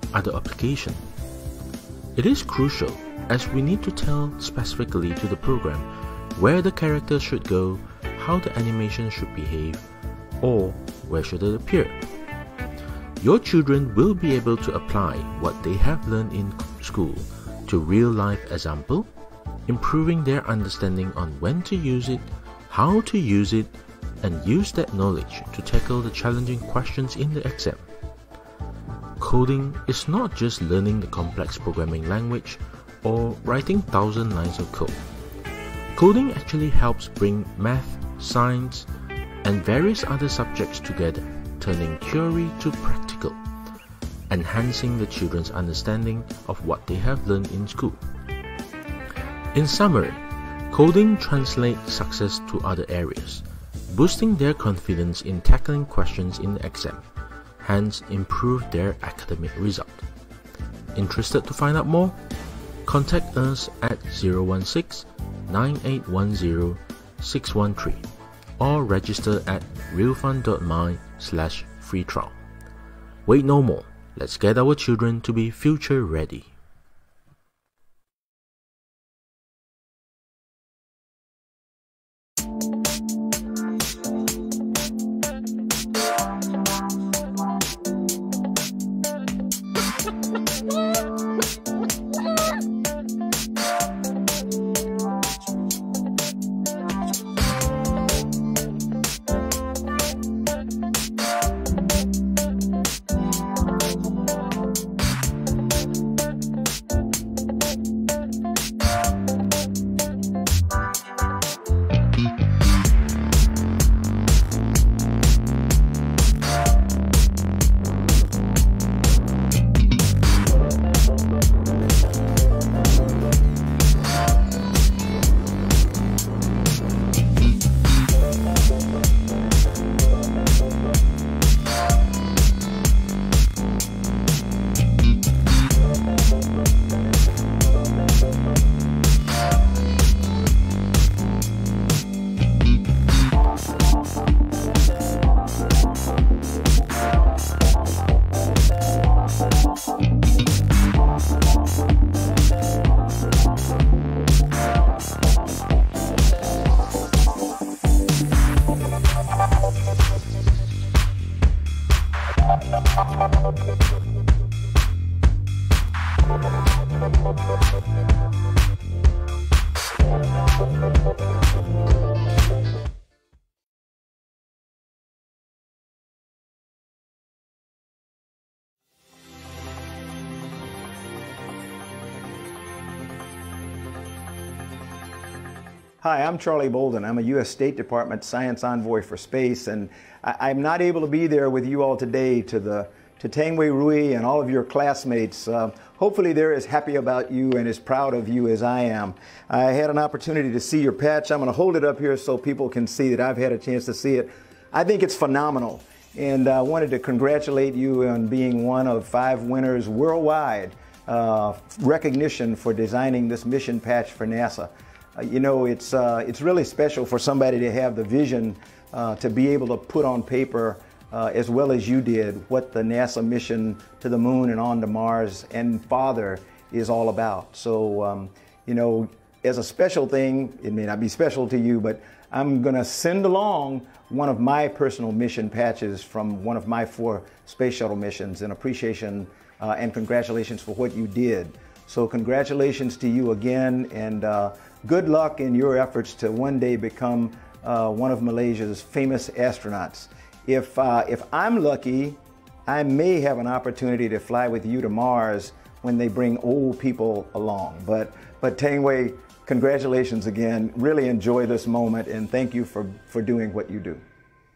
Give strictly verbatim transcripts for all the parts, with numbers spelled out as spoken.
other application. It is crucial as we need to tell specifically to the program where the character should go, how the animation should behave, or where should it appear. Your children will be able to apply what they have learned in school to real-life example, improving their understanding on when to use it, how to use it, and use that knowledge to tackle the challenging questions in the exam. Coding is not just learning the complex programming language or writing thousand lines of code. Coding actually helps bring math, science, and various other subjects together, turning theory to practical, enhancing the children's understanding of what they have learned in school. In summary, coding translates success to other areas, boosting their confidence in tackling questions in the exam, hence improve their academic result. Interested to find out more? Contact us at zero one six, nine eight one zero, six one three or register at realfun dot my slash free trial. Wait no more, let's get our children to be future ready. Hi, I'm Charlie Bolden. I'm a U S State Department Science Envoy for Space, and I I'm not able to be there with you all today to the to Tangwei Rui and all of your classmates. Uh, hopefully they're as happy about you and as proud of you as I am. I had an opportunity to see your patch. I'm going to hold it up here so people can see that I've had a chance to see it. I think it's phenomenal, and I wanted to congratulate you on being one of five winners worldwide uh, recognition for designing this mission patch for NASA. Uh, you know, it's, uh, it's really special for somebody to have the vision uh, to be able to put on paper, uh, as well as you did, what the NASA mission to the moon and on to Mars and farther is all about. So, um, you know, as a special thing, it may not be special to you, but I'm going to send along one of my personal mission patches from one of my four space shuttle missions in appreciation uh, and congratulations for what you did. So congratulations to you again, and uh, good luck in your efforts to one day become uh, one of Malaysia's famous astronauts. If, uh, if I'm lucky, I may have an opportunity to fly with you to Mars when they bring old people along. But, but Tangwei, congratulations again. Really enjoy this moment, and thank you for, for doing what you do.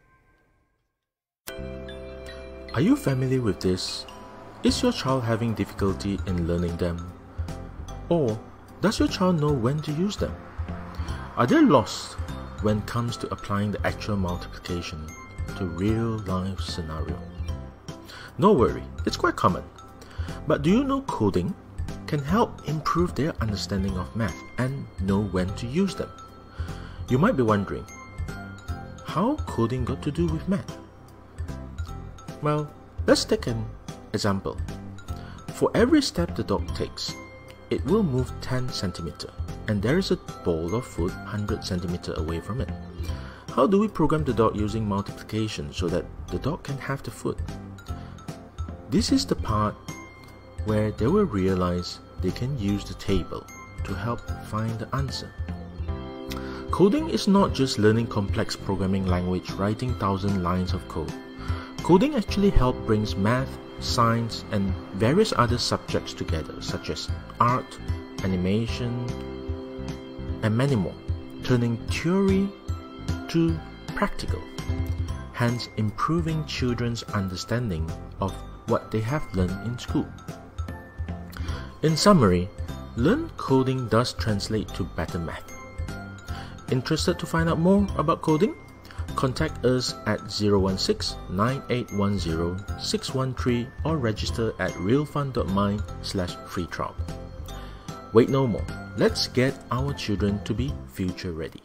Are you familiar with this? Is your child having difficulty in learning them? Or does your child know when to use them? Are they lost when it comes to applying the actual multiplication to real-life scenario? No worry, it's quite common. But do you know coding can help improve their understanding of math and know when to use them? You might be wondering, how coding got to do with math? Well, let's take an example. For every step the dog takes, it will move ten centimeters, and there is a bowl of food one hundred centimeters away from it. How do we program the dog using multiplication so that the dog can have the food? This is the part where they will realize they can use the table to help find the answer. Coding is not just learning complex programming language, writing thousand lines of code. Coding actually helps brings math, science, and various other subjects together, such as art, animation, and many more, turning theory to practical, hence improving children's understanding of what they have learned in school. In summary, learn coding does translate to better math. Interested to find out more about coding? Contact us at zero one six, nine eight one zero, six one three or register at realfun.my slash free trial. Wait no more, let's get our children to be future ready.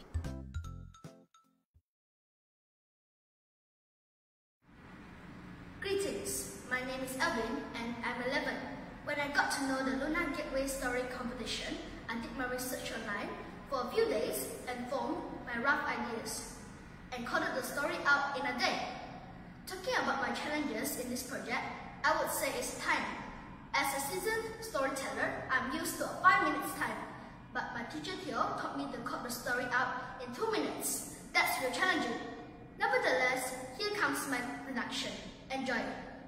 Greetings, my name is Alvin and I'm eleven. When I got to know the Lunar Gateway Story Competition, I did my research online for a few days and formed my rough ideas and coded the story out in a day. Talking about my challenges in this project, I would say it's time. As a seasoned storyteller, I'm used to a five minutes time, but my teacher Theo taught me to code the story out in two minutes. That's real challenging. Nevertheless, here comes my production. Enjoy.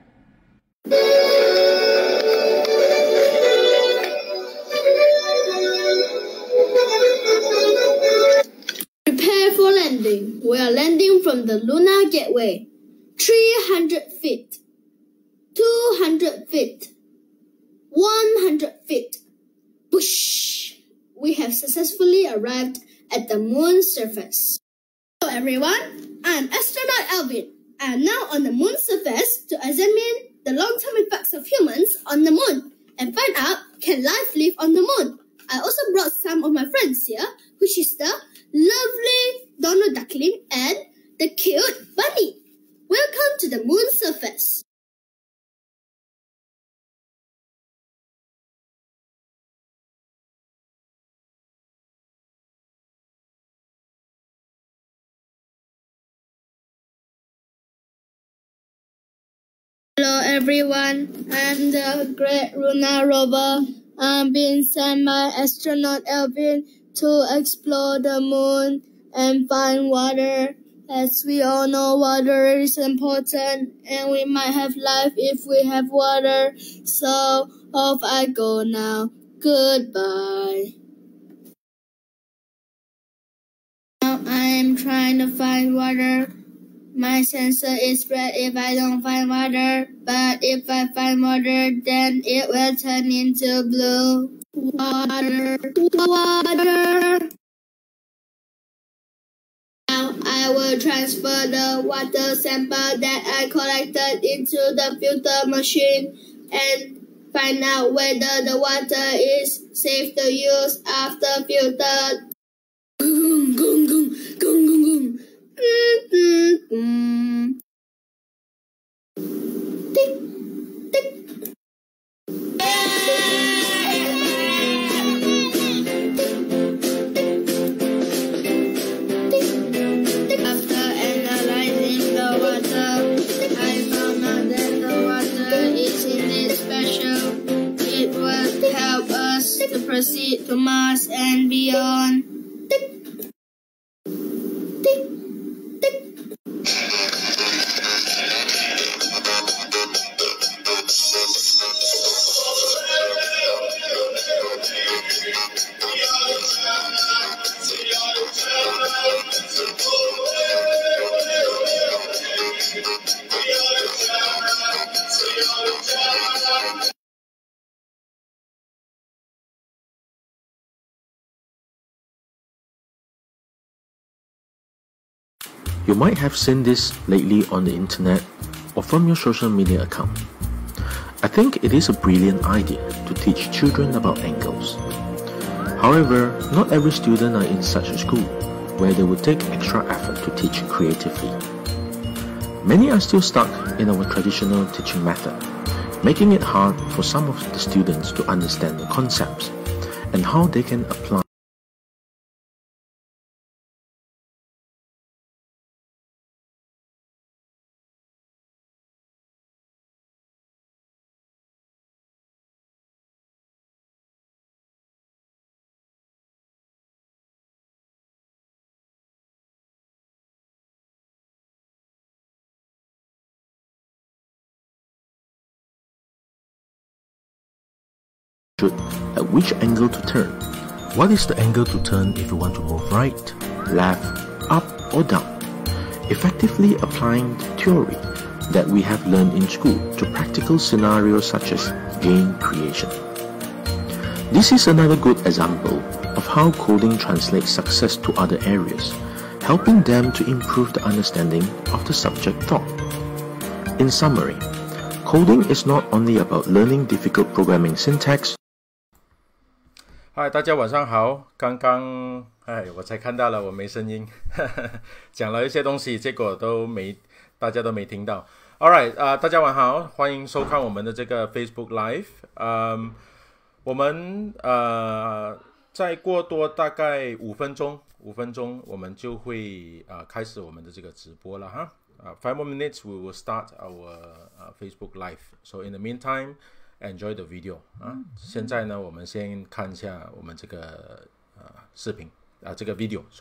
Prepare for landing. We are landing from the Lunar Gateway. three hundred feet, two hundred feet, one hundred feet. Whoosh! We have successfully arrived at the moon's surface. Hello everyone, I'm astronaut Alvin. I am now on the moon's surface to examine the long-term effects of humans on the moon and find out can life live on the moon. I also brought some of my friends here, which is the lovely Donald Duckling and the cute Bunny. Welcome to the moon's surface. Hello everyone, I'm the Great Lunar Rover. I'm being sent by astronaut Alvin to explore the moon and find water. As we all know, water is important and we might have life if we have water. So off I go now. Goodbye. Now I am trying to find water. My sensor is red if I don't find water, but if I find water, then it will turn into blue. Water, water. Now I will transfer the water sample that I collected into the filter machine and find out whether the water is safe to use after filtered. Gung, gung, gung, gung, gung, gung. Mm-hmm. Tick, tick. After analyzing the water, I found out that the water is indeed special. It will help us to proceed to Mars and beyond. You might have seen this lately on the internet or from your social media account. I think it is a brilliant idea to teach children about angles. However, not every student are in such a school where they would take extra effort to teach creatively. Many are still stuck in our traditional teaching method, making it hard for some of the students to understand the concepts and how they can apply at which angle to turn. What is the angle to turn if you want to move right, left, up or down? Effectively applying the theory that we have learned in school to practical scenarios such as game creation. This is another good example of how coding translates success to other areas, helping them to improve the understanding of the subject taught. In summary, coding is not only about learning difficult programming syntax. 嗨，大家晚上好。刚刚哎，我才看到了，我没声音，讲了一些东西，结果都没，大家都没听到。All right， 啊、呃，大家晚好，欢迎收看我们的这个 Facebook Live。嗯，我们呃，再过多大概五分钟，五分钟我们就会啊、呃、开始我们的这个直播了哈。啊、uh, ，five more minutes we will start our、uh, Facebook Live. So in the meantime.Enjoy the video 啊！现在呢，我们先看一下我们这个呃视频啊，这个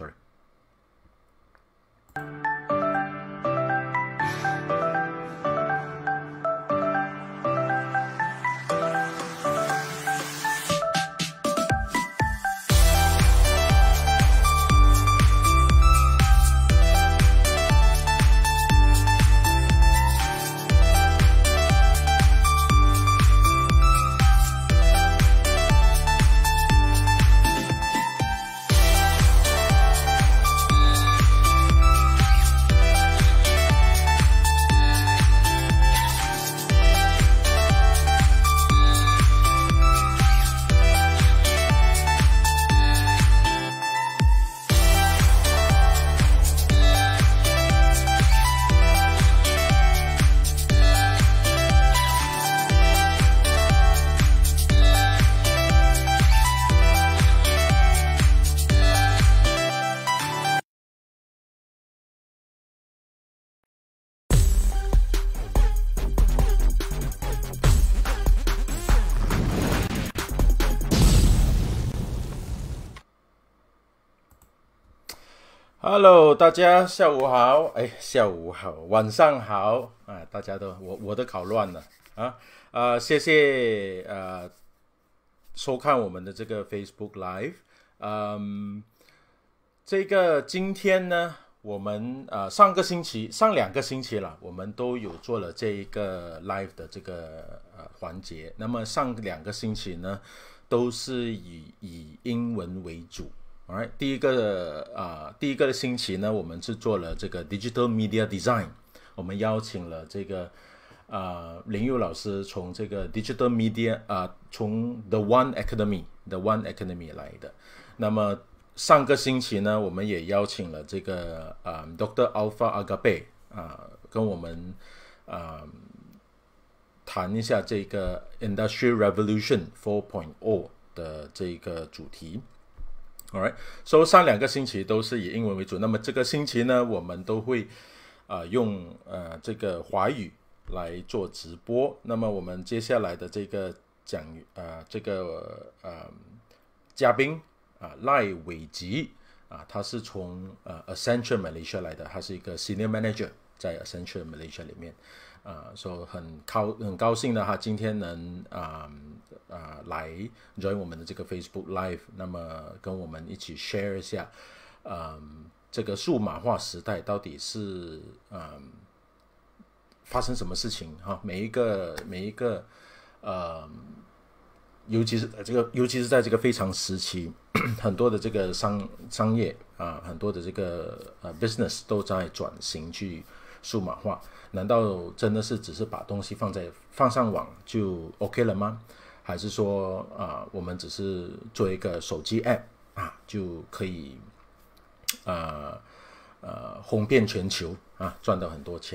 video，sorry。Hello， 大家下午好，哎，下午好，晚上好，啊，大家都我我都搞乱了啊，呃，谢谢呃收看我们的这个 Facebook Live， 嗯，这个今天呢，我们呃上个星期上两个星期了，我们都有做了这一个 Live 的这个呃环节，那么上两个星期呢，都是以以英文为主。Alright， 第一个啊、呃，第一个的星期呢，我们是做了这个 Digital Media Design， 我们邀请了这个呃林佑老师从这个 Digital Media 啊、呃，从 The One Academy，The One Academy 来的。那么上个星期呢，我们也邀请了这个呃 Doctor Alpha Agape 啊、呃，跟我们啊、呃、谈一下这个 Industrial Revolution 四点零 的这个主题。Alright， 所以上两个星期都是以英文为主。那么这个星期呢，我们都会呃用呃这个华语来做直播。那么我们接下来的这个讲呃这个呃嘉宾啊、呃、赖伟吉啊，他是从呃 Accenture Malaysia 来的，他是一个 Senior Manager 在 Accenture Malaysia 里面啊，所以很高很高兴的，他今天能啊。啊、呃，来 join 我们的这个 Facebook Live， 那么跟我们一起 share 一下，嗯，这个数码化时代到底是嗯发生什么事情哈？每一个每一个呃，尤其是这个，尤其是在这个非常时期，很多的这个商商业啊、呃，很多的这个呃 business 都在转型去数码化，难道真的是只是把东西放在放上网就 OK 了吗？还是说啊、呃，我们只是做一个手机 app 啊，就可以呃呃红遍全球啊，赚到很多钱？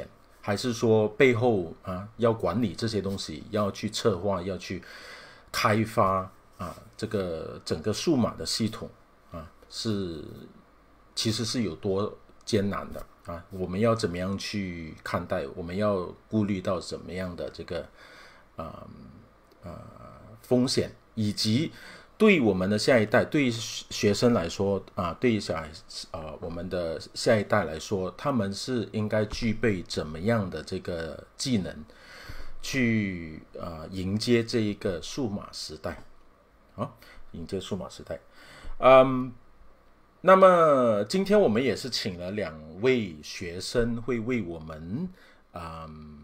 还是说背后啊要管理这些东西，要去策划，要去开发啊这个整个数码的系统啊，是其实是有多艰难的啊？我们要怎么样去看待？我们要顾虑到怎么样的这个啊啊、呃、风险，以及对我们的下一代，对学生来说啊，对小孩啊，我们的下一代来说，他们是应该具备怎么样的这个技能，去啊迎接这一个数码时代啊，迎接数码时代。嗯，那么今天我们也是请了两位学生，会为我们嗯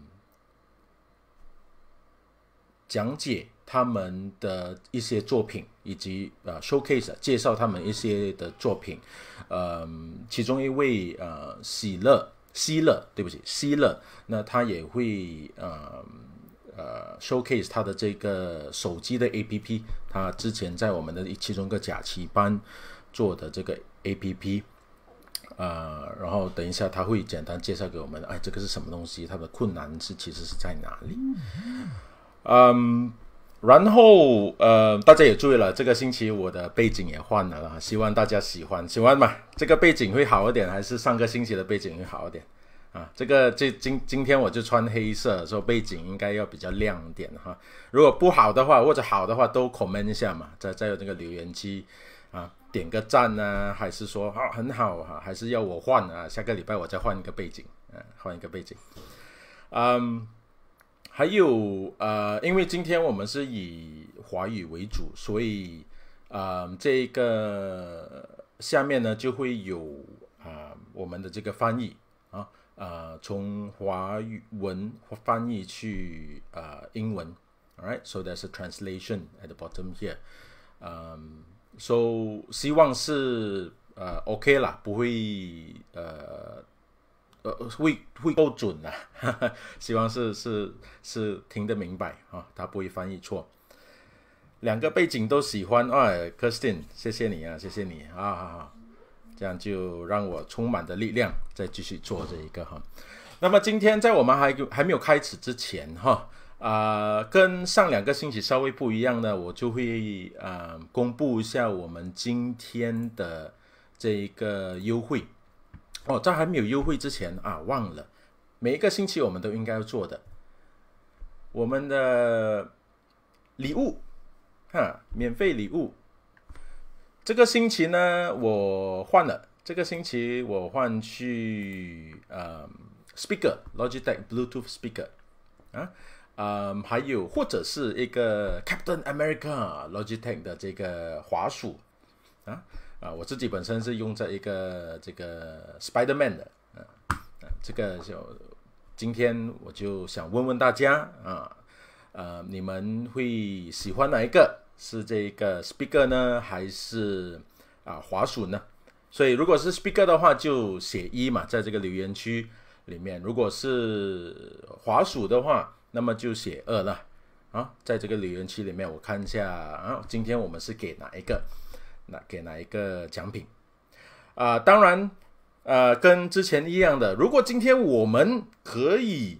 讲解他们的一些作品，以及呃 showcase 介绍他们一些的作品。呃，其中一位呃喜乐希乐，对不起希乐，那他也会呃呃 showcase 他的这个手机的 A P P， 他之前在我们的其中一个假期班做的这个 A P P。呃，然后等一下他会简单介绍给我们，哎，这个是什么东西，它的困难是其实是在哪里。嗯，然后呃，大家也注意了，这个星期我的背景也换了啦，希望大家喜欢，喜欢嘛？这个背景会好一点，还是上个星期的背景会好一点啊？这个这今今天我就穿黑色，所以背景应该要比较亮一点哈。如果不好的话，或者好的话，都 comment 一下嘛，在在那个留言区啊，点个赞啊，还是说啊很好哈、啊，还是要我换啊？下个礼拜我再换一个背景，啊，换一个背景，嗯。还有呃，因为今天我们是以华语为主，所以呃，这个下面呢就会有啊、呃、我们的这个翻译啊，呃，从华语文翻译去呃英文 ，alright， so there's a translation at the bottom here， 嗯、um, ，so 希望是呃 OK 啦，不会呃。呃，会会够准啦，哈哈，希望是是是听得明白啊，他不会翻译错。两个背景都喜欢，哎 ，Kirsten， 谢谢你啊，谢谢你啊，好好，这样就让我充满的力量，再继续做这一个哈。那么今天在我们还还没有开始之前哈，啊、呃，跟上两个星期稍微不一样的，我就会啊、呃、公布一下我们今天的这一个优惠。哦，在还没有优惠之前啊，忘了，每一个星期我们都应该要做的，我们的礼物，哈，免费礼物。这个星期呢，我换了，这个星期我换去呃 speaker Logitech Bluetooth speaker 啊，嗯，还有或者是一个 Captain America Logitech 的这个滑鼠啊。啊，我自己本身是用这一个这个 Spider-Man 的，啊，啊这个就今天我就想问问大家啊，呃，你们会喜欢哪一个？是这个 Speaker 呢，还是啊滑鼠呢？所以如果是 Speaker 的话，就写一嘛，在这个留言区里面；如果是滑鼠的话，那么就写二了啊，在这个留言区里面，我看一下啊，今天我们是给哪一个？那给哪一个奖品啊、呃？当然，呃，跟之前一样的，如果今天我们可以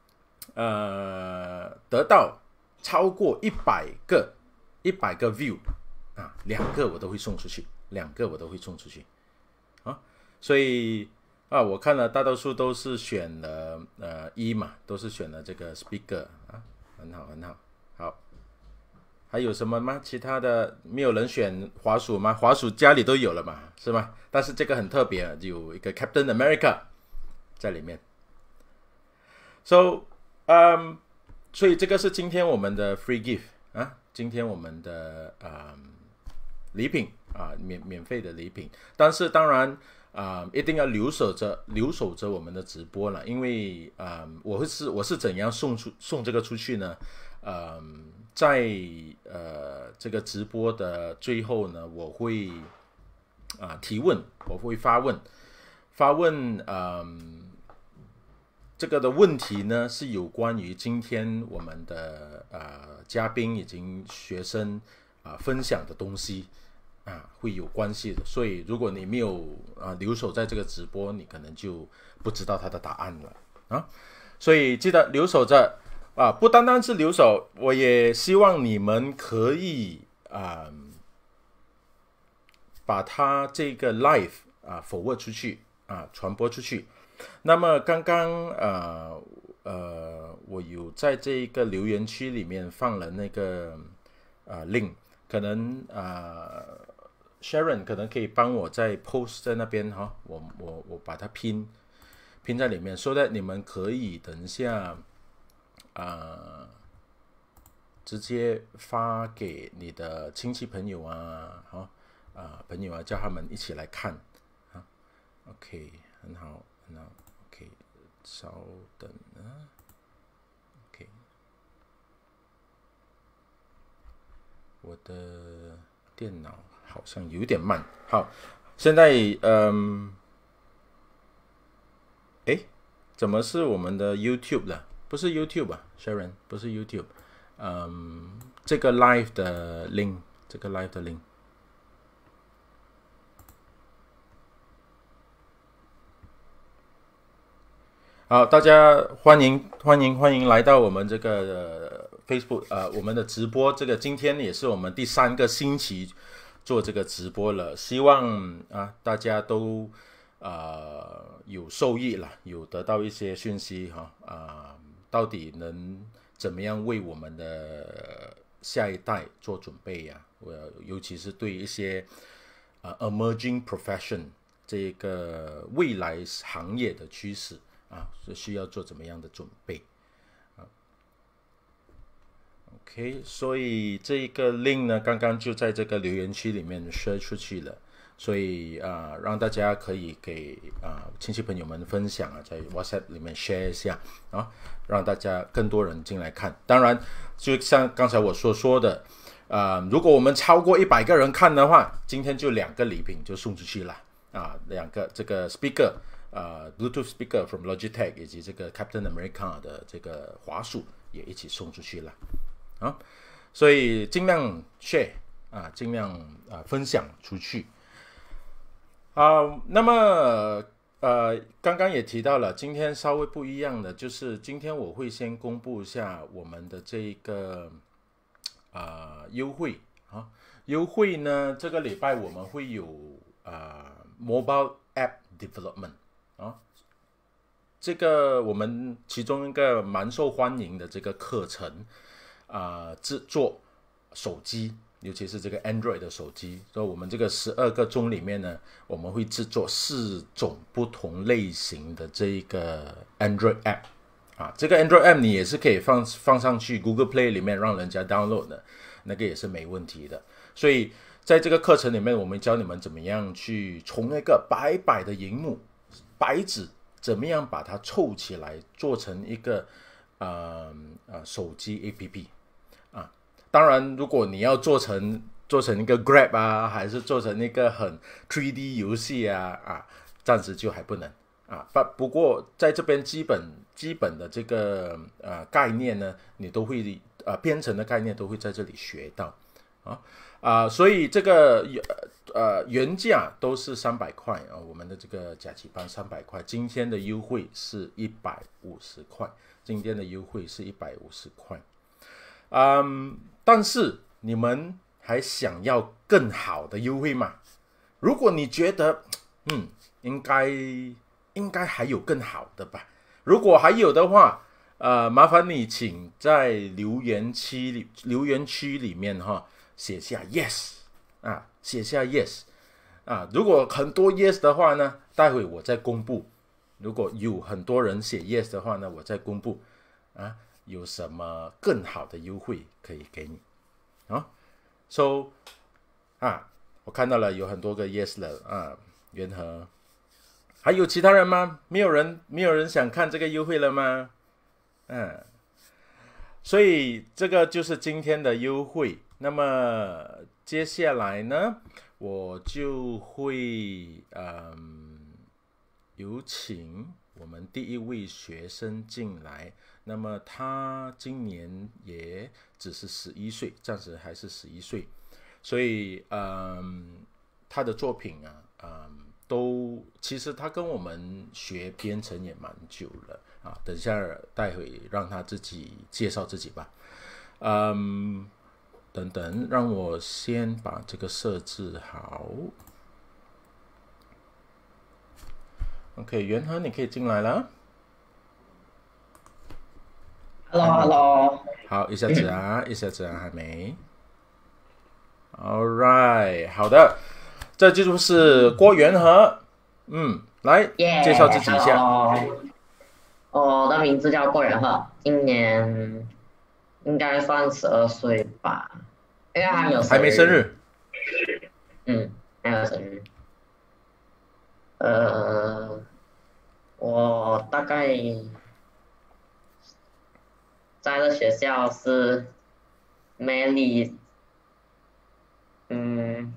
呃得到超过一百个一百个 view 啊，两个我都会送出去，两个我都会送出去啊。所以啊，我看了大多数都是选了呃一嘛，都是选了这个 speaker 啊，很好很好，好。还有什么吗？其他的没有人选滑鼠吗？滑鼠家里都有了嘛，是吗？但是这个很特别，有一个 Captain America 在里面。So， 嗯，所以这个是今天我们的 free gift 啊，今天我们的嗯礼品啊，免免费的礼品。但是当然啊、嗯，一定要留守着留守着我们的直播了，因为啊、嗯，我会是我是怎样送出送这个出去呢？嗯。在呃这个直播的最后呢，我会啊、呃、提问，我会发问，发问嗯、呃、这个的问题呢是有关于今天我们的呃嘉宾以及学生啊、呃、分享的东西啊会有关系的，所以如果你没有啊留守在这个直播，你可能就不知道他的答案了啊。 所以记得留守着啊，不单单是留守，我也希望你们可以啊、呃，把它这个 live 啊 forward 出去啊，传播出去。那么刚刚呃呃，我有在这个留言区里面放了那个啊 link， 可能啊、呃、Sharon 可能可以帮我在 post 在那边哈，我我我把它拼拼在里面，说的你们可以等一下啊、呃、直接发给你的亲戚朋友啊，好啊、呃、朋友啊，叫他们一起来看啊。OK， 很好很好 ，OK， 稍等啊 ，OK， 我的电脑好像有点慢。好，现在嗯，哎，怎么是我们的 YouTube 了？不是 YouTube 啊 ，Sharon， 不是 YouTube， 嗯，这个 live 的 link， 这个 live 的 link。好，大家欢迎欢迎欢迎来到我们这个、呃、Facebook 呃我们的直播。这个今天也是我们第三个星期做这个直播了，希望啊大家都呃有受益了，有得到一些讯息哈啊，到底能怎么样为我们的下一代做准备呀、啊？我尤其是对一些呃 emerging profession 这个未来行业的趋势。啊，是需要做怎么样的准备啊 ？OK， 所以这个 link 呢，刚刚就在这个留言区里面 share 出去了，所以啊，让大家可以给啊亲戚朋友们分享啊，在 WhatsApp 里面 share 一下啊，让大家更多人进来看。当然，就像刚才我所说的，啊，如果我们超过一百个人看的话，今天就两个礼品就送出去了啊，两个这个 speaker。呃、uh, ，Bluetooth speaker from Logitech 以及这个 Captain America 的这个滑鼠也一起送出去了啊，所以尽量 share 啊，尽量啊分享出去啊。那么呃，刚刚也提到了，今天稍微不一样的就是今天我会先公布一下我们的这个啊优惠啊，优惠呢这个礼拜我们会有啊 mobile app development。啊，这个我们其中一个蛮受欢迎的这个课程啊、呃，制作手机，尤其是这个 Android 的手机。所以我们这个十二个钟里面呢，我们会制作四种不同类型的这个 Android app 啊。这个 Android app 你也是可以放放上去 Google Play 里面让人家 download 的，那个也是没问题的。所以在这个课程里面，我们教你们怎么样去从那个白白的荧幕。白纸怎么样把它凑起来做成一个呃呃手机 A P P 啊？当然，如果你要做成做成一个 Grab 啊，还是做成一个很 三 D 游戏啊啊，暂时就还不能啊。不不过在这边基本基本的这个呃概念呢，你都会呃编程的概念都会在这里学到啊啊，所以这个呃原价都是三百块啊，我们的这个假期班三百块，今天的优惠是一百五十块，今天的优惠是一百五十块，嗯，但是你们还想要更好的优惠吗？如果你觉得嗯应该应该还有更好的吧，如果还有的话。呃，麻烦你请在留言区里留言区里面哈写下 yes 啊，写下 yes 啊。如果很多 yes 的话呢，待会我再公布。如果有很多人写 yes 的话呢，我再公布啊，有什么更好的优惠可以给你啊 ？So 啊，我看到了有很多个 yes 了啊，元和，还有其他人吗？没有人，没有人想看这个优惠了吗？嗯，所以这个就是今天的优惠。那么接下来呢，我就会嗯有请我们第一位学生进来。那么他今年也只是十一岁，暂时还是十一岁，所以嗯他的作品啊，嗯都其实他跟我们学编程也蛮久了。 啊，等一下待会让他自己介绍自己吧。嗯，等等，让我先把这个设置好。OK， 元和你可以进来了。 Hello，Hello。 好，一下子啊，一下子啊，还没。All right， 好的，这就是郭元和。嗯，来 yeah, 介绍自己一下。 我的名字叫郭元和，今年应该算十二岁吧，因为还没有生日。 还没生日。 嗯，还没有生日。呃，我大概在的学校是美丽，嗯，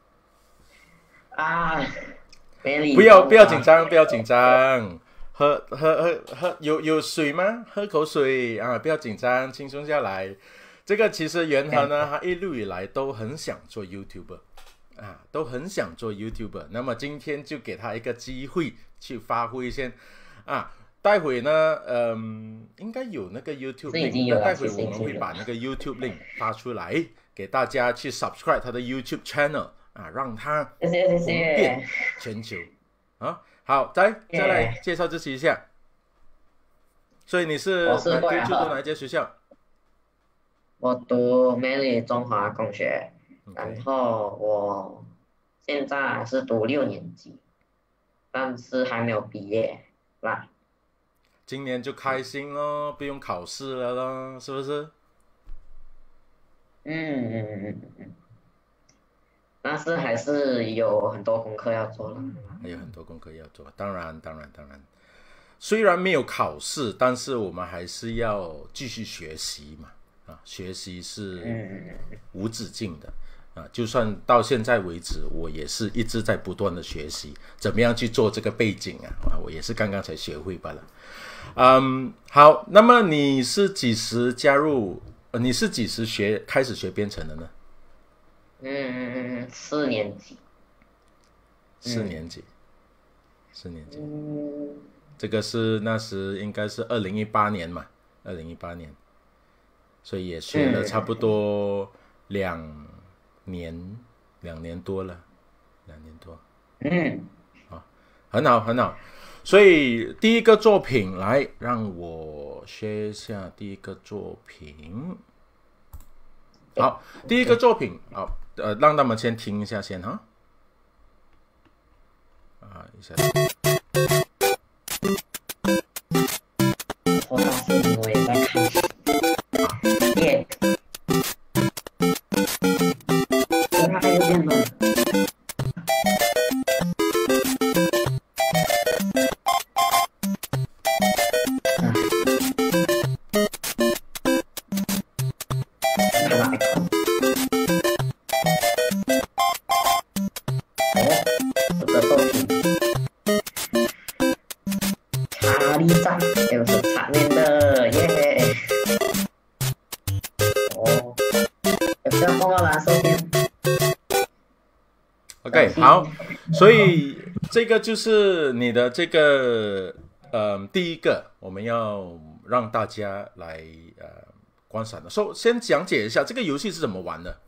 啊，美丽。 不要不要紧张，不要紧张。喝喝喝喝，有有水吗？喝口水啊！不要紧张，轻松下来。这个其实元和呢，他一路以来都很想做 YouTuber 啊，都很想做 YouTuber。那么今天就给他一个机会去发挥先啊。待会呢，嗯，应该有那个 YouTube link， 待会我们会把那个 YouTube link 发出来，给大家去 subscribe 他的 YouTube channel 啊，让他红遍全球啊。好，再再来介绍自己一下。所以你是我是郭元和， 就读哪一间学校？ 我读美丽中华工学， okay. 然后我现在是读六年级，但是还没有毕业啦。 今年就开心咯，不用考试了咯，是不是？ 嗯嗯嗯嗯。但是还是有很多功课要做了。 还有很多功课要做，当然当然当然。虽然没有考试，但是我们还是要继续学习嘛。啊，学习是无止境的啊！就算到现在为止，我也是一直在不断的学习，怎么样去做这个背景啊？啊，我也是刚刚才学会罢了。嗯，好，那么你是几时加入？呃、你是几时学开始学编程的呢？ 嗯，四年级。 四年级，四年级。 嗯， 这个是那时应该是二零一八年嘛，二零一八年，所以也学了差不多两年，两、嗯、年多了，两年多。 嗯， 啊，很好，很好。所以第一个作品来，让我 share 一下第一个作品。好，第一个作品，好，呃，让他们先听一下先哈。啊，一下。 我告诉你，我也在看。耶。这还有点冷。 OK， 好，所以这个就是你的这个呃第一个我们要让大家来呃观赏的。首先讲解一下这个游戏是怎么玩的。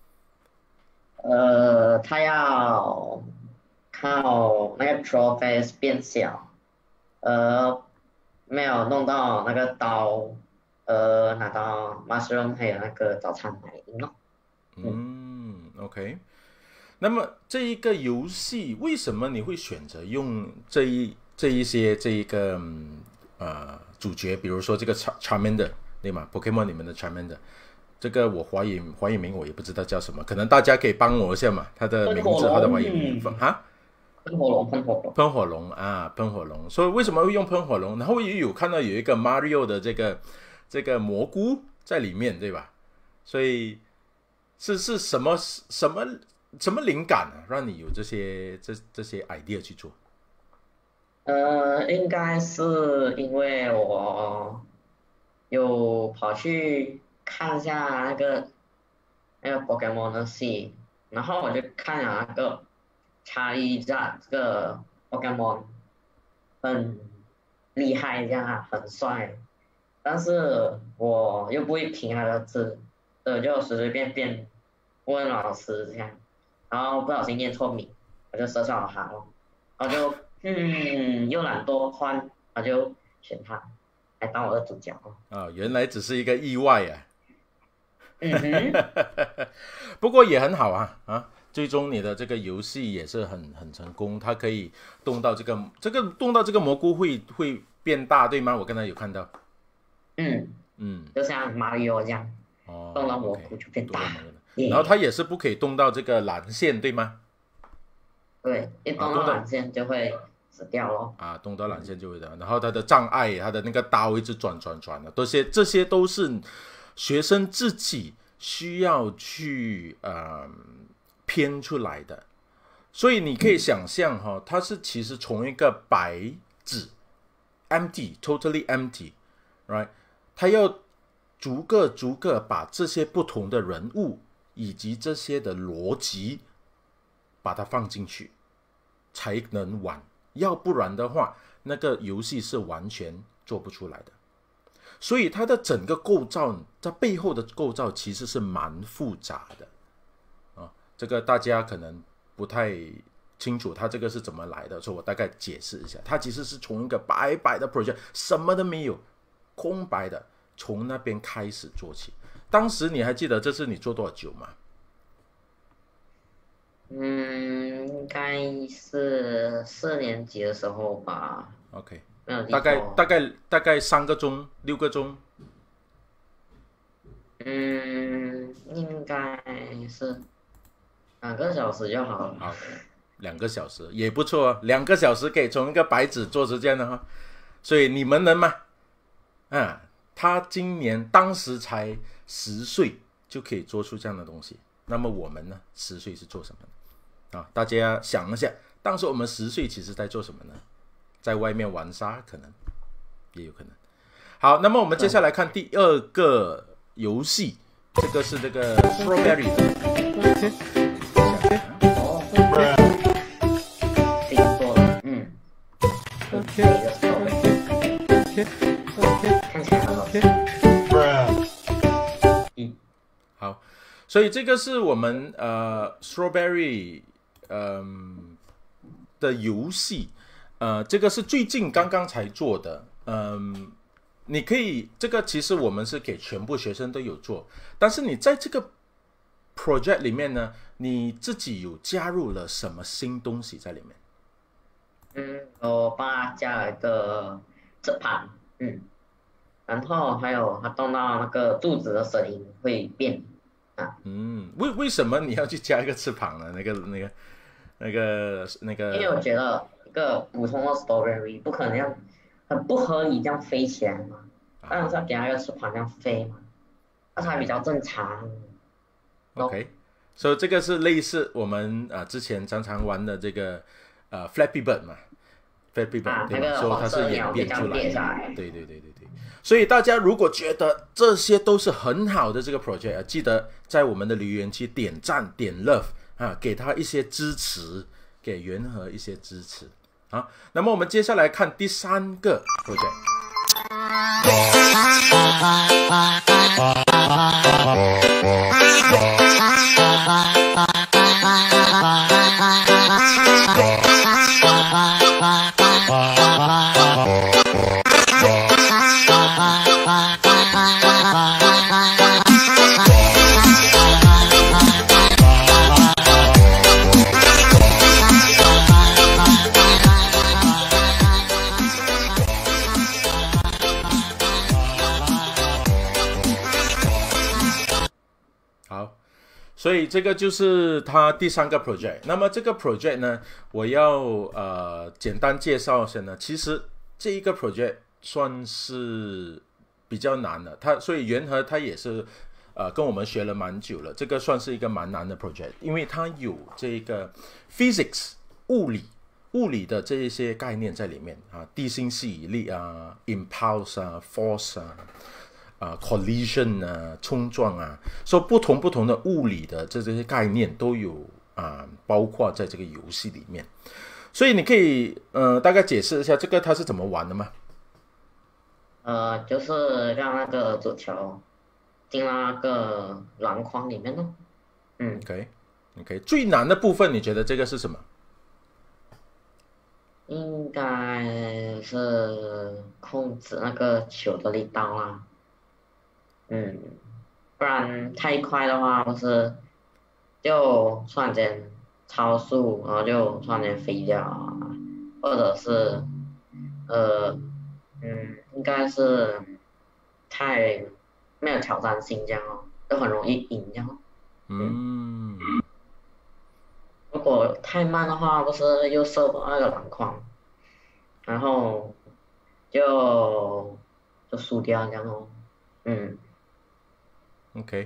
呃，它要靠那个 trophy 变小，呃，没有弄到那个刀，呃，拿到 mushroom 还有那个早餐来赢了。 嗯 ，OK。那么这一个游戏为什么你会选择用这一这一些这一个、嗯、呃主角，比如说这个 Charmander 对吗 ？Pokemon 里面的 Charmander， 这个我华语华语名我也不知道叫什么，可能大家可以帮我一下嘛，他的名字他的华语名哈？ 喷火龙，喷火龙， 喷火龙啊，喷火龙。所以为什么会用喷火龙？然后也有看到有一个 Mario 的这个这个蘑菇在里面，对吧？所以是是什么什么？什么灵感啊，让你有这些这这些 idea 去做？ 呃，应该是因为我有跑去看一下那个那个 Pokemon 的戏，然后我就看了那个查理扎这个 Pokemon，很厉害这样啊，很帅，但是我又不会拼他的字，所以我就随随便便问老师这样，然后不小心念错名，我就射上了他咯，然后就嗯又懒惰换，我就选他来当我的主角哦。 啊，原来只是一个意外啊。 嗯哼， 不过也很好啊啊！最终你的这个游戏也是很很成功，它可以动到这个这个动到这个蘑菇会会变大，对吗？我刚才有看到。 嗯嗯， 就像马里奥这样， 哦， 动到蘑菇就变大。 Okay, 然后它也是不可以动到这个蓝线，对吗？ 对，一动到蓝线就会死掉咯。 啊，动到蓝线就会的。然后它的障碍，它的那个刀一直转转转的，这些这些都是学生自己需要去呃编出来的。所以你可以想象哈、哦，它是其实从一个白纸 empty totally empty right， 它要逐个逐个把这些不同的人物以及这些的逻辑把它放进去才能玩，要不然的话那个游戏是完全做不出来的。所以它的整个构造，它背后的构造其实是蛮复杂的啊，这个大家可能不太清楚它这个是怎么来的，所以我大概解释一下。它其实是从一个白白的 project， 什么都没有，空白的，从那边开始做起。当时你还记得这是你做多少久吗？ 嗯，应该是四年级的时候吧。 OK， 没有记错。 大概大概大概三个钟，六个钟。 嗯，应该是两个小时就好了。 好，两个小时也不错啊，两个小时可以从一个白纸做成这样的哈。所以你们能吗？啊，他今年当时才十岁就可以做出这样的东西。那么我们呢？十岁是做什么呢？啊，大家想一下，当时我们十岁其实在做什么呢？在外面玩沙，可能也有可能。好，那么我们接下来看第二个游戏，这个是这个 Strawberry 的。 哦，自己做的，嗯。看起来很好吃。嗯。 好。所以这个是我们呃 Strawberry 嗯、呃、的游戏，呃，这个是最近刚刚才做的，嗯、呃，你可以这个其实我们是给全部学生都有做，但是你在这个 project 里面呢，你自己有加入了什么新东西在里面？ 嗯，我帮他加了一个磁盘，嗯，然后还有他动到那个柱子的声音会变。啊、 嗯，为为什么你要去加一个翅膀呢？那个那个那个那个， 因为我觉得一个普通的 Strawberry 不可能这样很不合理这样飞起来嘛，当然是要给它一个翅膀这样飞嘛，那才比较正常。 OK， 所以这个是类似我们啊、呃、之前常常玩的这个呃 Flappy Bird 嘛 ，Flappy Bird、啊、对吧？所以它是演变出来的。对对对对对。所以大家如果觉得这些都是很好的这个 project 啊，记得在我们的留言区点赞点 love 啊，给他一些支持，给元和一些支持。好，那么我们接下来看第三个 project。所以这个就是它第三个 project。那么这个 project 呢，我要呃简单介绍一下呢。其实这一个 project 算是比较难的，它所以元和它也是呃跟我们学了蛮久了。这个算是一个蛮难的 project， 因为它有这个 physics 物理物理的这一些概念在里面啊，地心吸引力啊 ，impulse 啊 ，force 啊。啊 collision 啊，冲撞啊，所以不同不同的物理的这这些概念都有啊，包括在这个游戏里面。所以你可以呃大概解释一下这个它是怎么玩的吗？ 呃，就是让那个足球进那个篮筐里面咯。嗯 ，OK OK， 最难的部分你觉得这个是什么？ 应该是控制那个球的力道啦。嗯，不然太快的话，不是就突然间超速，然后就突然间飞掉啊，或者是呃嗯，应该是太没有挑战性这样哦，就很容易赢这样哦。 嗯如果太慢的话，不是又射不到那个篮筐，然后就就输掉这样哦。嗯， ，OK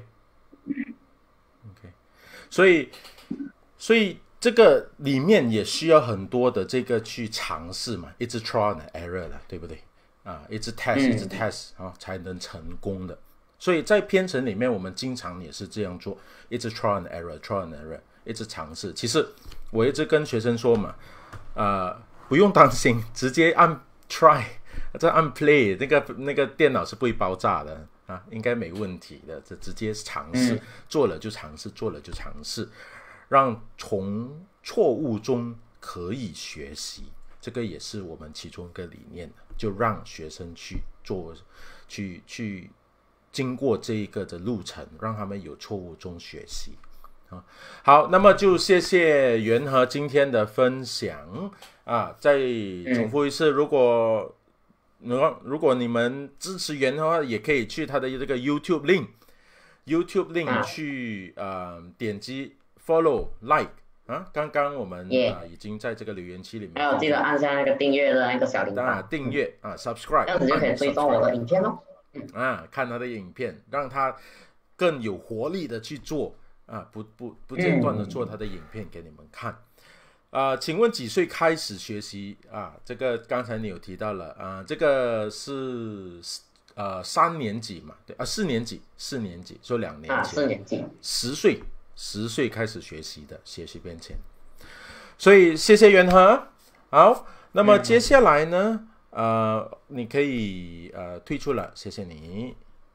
OK， 所以所以这个里面也需要很多的这个去尝试嘛，一直 trial and error 的，对不对？啊，一直 test 一直 test 啊，才能成功的。所以在编程里面，我们经常也是这样做，一直 trial and error，trial and error，一直尝试。其实我一直跟学生说嘛，呃，不用担心，直接按 try， 再按 play， 那个那个电脑是不会爆炸的啊，应该没问题的。这直接尝试， 嗯做了就尝试，做了就尝试，让从错误中可以学习。这个也是我们其中一个理念，就让学生去做，去去经过这一个的路程，让他们有错误中学习。好，那么就谢谢元和今天的分享啊！再重复一次，如果如果如果你们支持元和的话，也可以去他的这个 YouTube link，YouTube link 去、呃、点击 follow like 啊。刚刚我们、 yeah. 啊、已经在这个留言区里面， 还有记得按下那个订阅的那个小铃铛， 订阅啊 subscribe， 这样子就可以追踪我的影片咯。 啊，看他的影片，让他更有活力的去做啊，不不不间断的做他的影片给你们看。啊、呃，请问几岁开始学习啊？这个刚才你有提到了啊，这个是呃三年级嘛？对啊，四年级，四年级，说两年前， 啊，四年级， 十岁，十岁开始学习的，学习编程。所以谢谢元和。好，那么接下来呢？嗯呃，你可以呃退出了，谢谢你。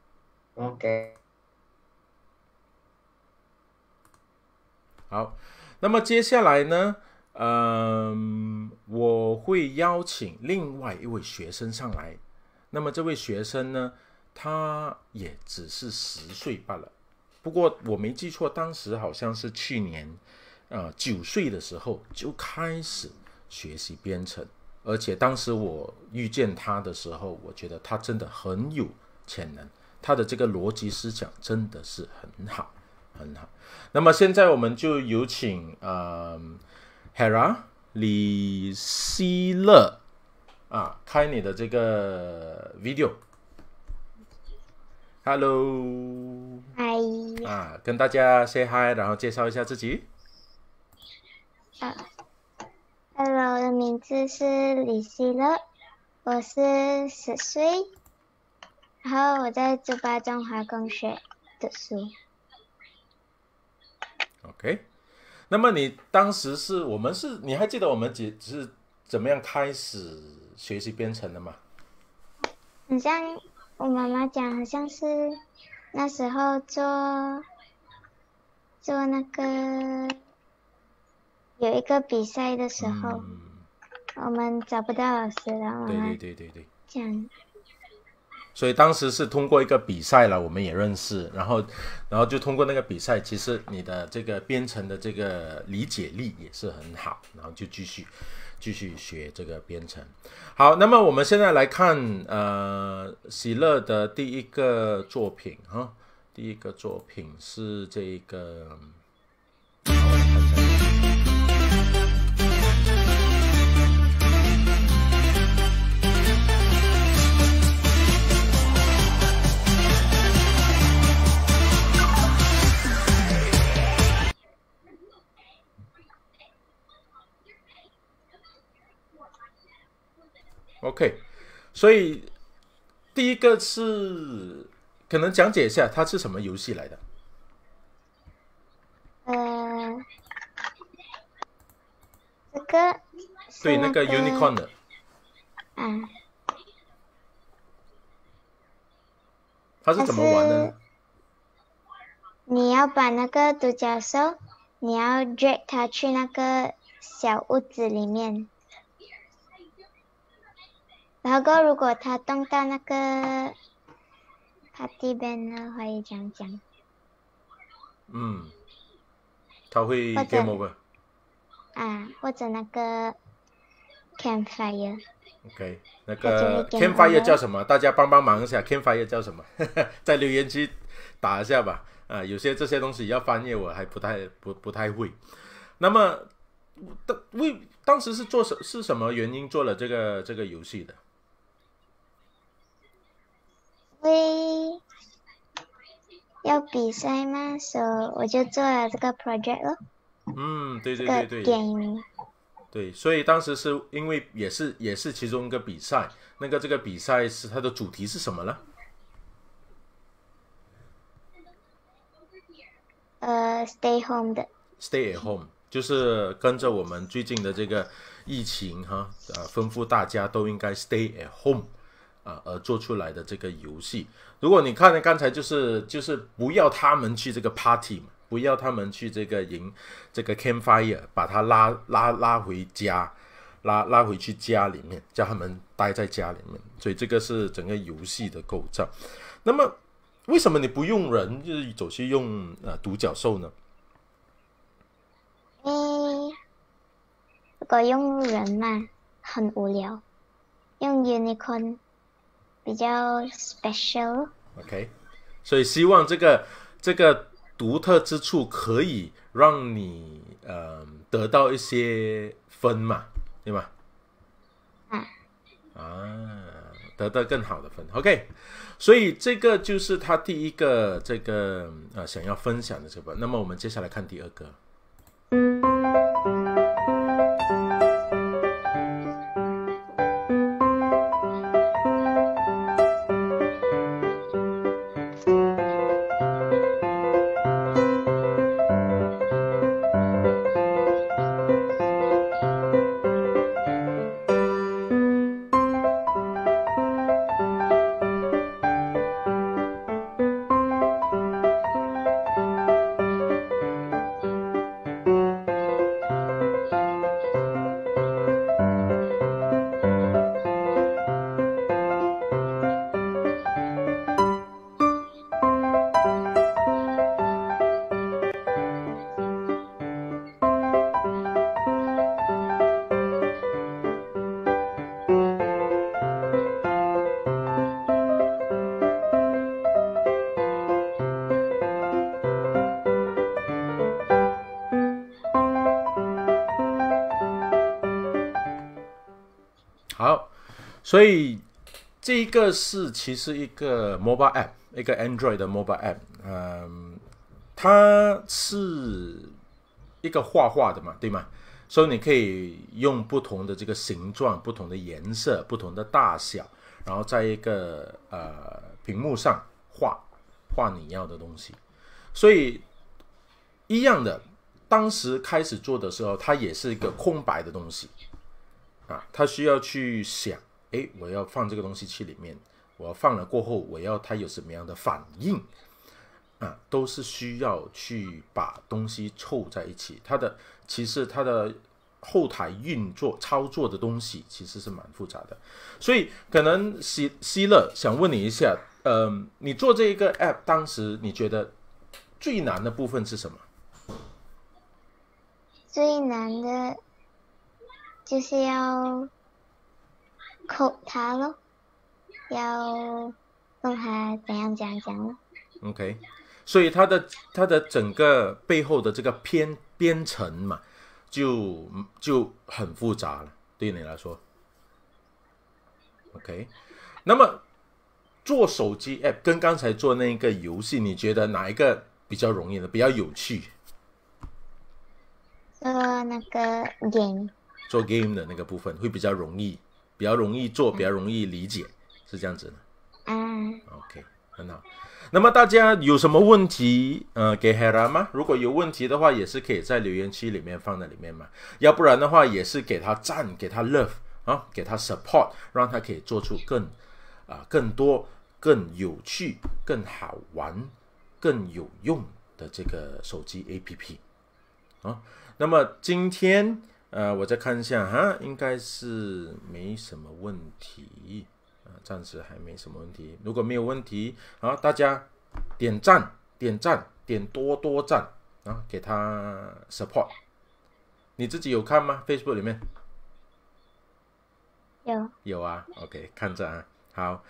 OK。 好，那么接下来呢，嗯、呃，我会邀请另外一位学生上来。那么这位学生呢，他也只是十岁罢了。不过我没记错，当时好像是去年，呃，九岁的时候就开始学习编程。而且当时我遇见他的时候，我觉得他真的很有潜能，他的这个逻辑思想真的是很好，很好。那么现在我们就有请呃 Hera 李希乐啊，开你的这个 video。Hello， 嗨， 啊，跟大家 say hi， 然后介绍一下自己。 啊。Hello， 我的名字是李希乐，我是十岁，然后我在竹巴中华公学读书。 OK， 那么你当时是我们是你还记得我们只是怎么样开始学习编程的吗？ 很像我妈妈讲，好像是那时候做做那个。有一个比赛的时候、嗯，我们找不到老师了。 对对对对对。 这样。 所以当时是通过一个比赛了，我们也认识，然后，然后就通过那个比赛，其实你的这个编程的这个理解力也是很好，然后就继续继续学这个编程。好，那么我们现在来看呃喜乐的第一个作品哈，第一个作品是这个。OK， 所以第一个是可能讲解一下它是什么游戏来的。 呃，这个对那个 Unicorn 的。 啊， 它是怎么玩的呢？ 你要把那个独角兽，你要 drag 它去那个小屋子里面，然后如果它动到那个 party banner 会这样讲。 嗯，它会 game over。 啊，或者那个 campfire。OK， 那个 campfire 叫什么？大家帮帮忙一下 ，campfire 叫什么？在留言区打一下吧。啊，有些这些东西要翻译，我还不太不不太会。那么，为当时是做什是什么原因做了这个这个游戏的？ 为要比赛嘛，所以我就做了这个 project 咯。 嗯，对对对对， 这个 game 对，所以当时是因为也是也是其中一个比赛，那个这个比赛是它的主题是什么呢？ 呃 ，stay home 的 ，stay at home 就是跟着我们最近的这个疫情哈，呃，吩咐大家都应该 stay at home 啊、呃，而做出来的这个游戏。如果你看刚才就是就是不要他们去这个 party 嘛。不要他们去这个营这个 campfire， 把他拉拉拉回家，拉拉回去家里面，叫他们待在家里面。所以这个是整个游戏的构造。那么为什么你不用人，就是走去用呃独角兽呢？ 诶，如果用人嘛，很无聊。用 unicorn 比较 special。OK， 所以希望这个这个。独特之处可以让你呃得到一些分嘛，对吗？ 啊， 啊，得到更好的分。OK， 所以这个就是他第一个这个呃想要分享的这个。那么我们接下来看第二个。好，所以这个是其实一个 mobile app， 一个 Android 的 mobile app， 嗯，它是一个画画的嘛，对吗？所以你可以用不同的这个形状、不同的颜色、不同的大小，然后在一个呃屏幕上画画你要的东西。所以一样的，当时开始做的时候，它也是一个空白的东西啊，它需要去想，诶，我要放这个东西去里面，我要放了过后，我要它有什么样的反应啊，都是需要去把东西凑在一起。它的其实它的后台运作操作的东西其实是蛮复杂的，所以可能希希乐想问你一下，呃，你做这一个 app 当时你觉得最难的部分是什么？ 最难的就是要code它咯，要用它怎样怎样讲咯。 OK， 所以它的它的整个背后的这个编编程嘛，就就很复杂了，对你来说。OK， 那么做手机 app 跟刚才做那个游戏，你觉得哪一个比较容易的，比较有趣？ 做那个 game， 做 game 的那个部分会比较容易，比较容易做，比较容易理解，是这样子的。 嗯 ，OK， 很好。那么大家有什么问题呃给 Hera 吗？如果有问题的话，也是可以在留言区里面放在里面嘛。要不然的话，也是给他赞，给他 love 啊，给他 support， 让他可以做出更啊、呃、更多更有趣、更好玩、更有用的这个手机 A P P 啊。那么今天呃，我再看一下哈，应该是没什么问题啊，暂时还没什么问题。如果没有问题，好，大家点赞、点赞、点多多赞啊，给他 support。你自己有看吗 ？Facebook 里面？ 有有啊 ，OK， 看着啊，好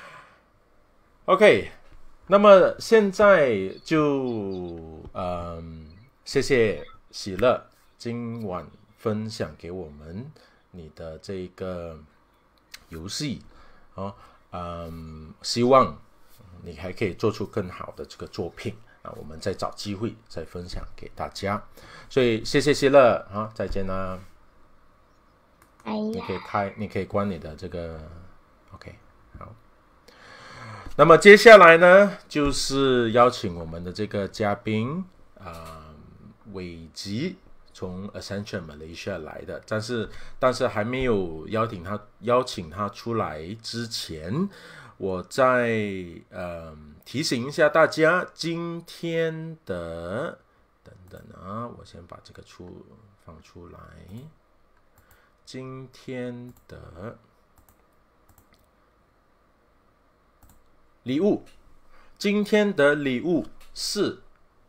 ，OK， 那么现在就嗯，谢谢喜乐今晚分享给我们你的这个游戏啊，嗯，希望你还可以做出更好的这个作品啊，我们再找机会再分享给大家，所以谢谢喜乐啊，再见啦。 哎呀， 你可以开，你可以关你的这个 ，OK， 好。那么接下来呢，就是邀请我们的这个嘉宾啊，伟吉从 Accenture Malaysia 来的，但是但是还没有邀请他邀请他出来之前，我再呃提醒一下大家，今天的等等啊，我先把这个出放出来。今天的礼物，今天的礼物是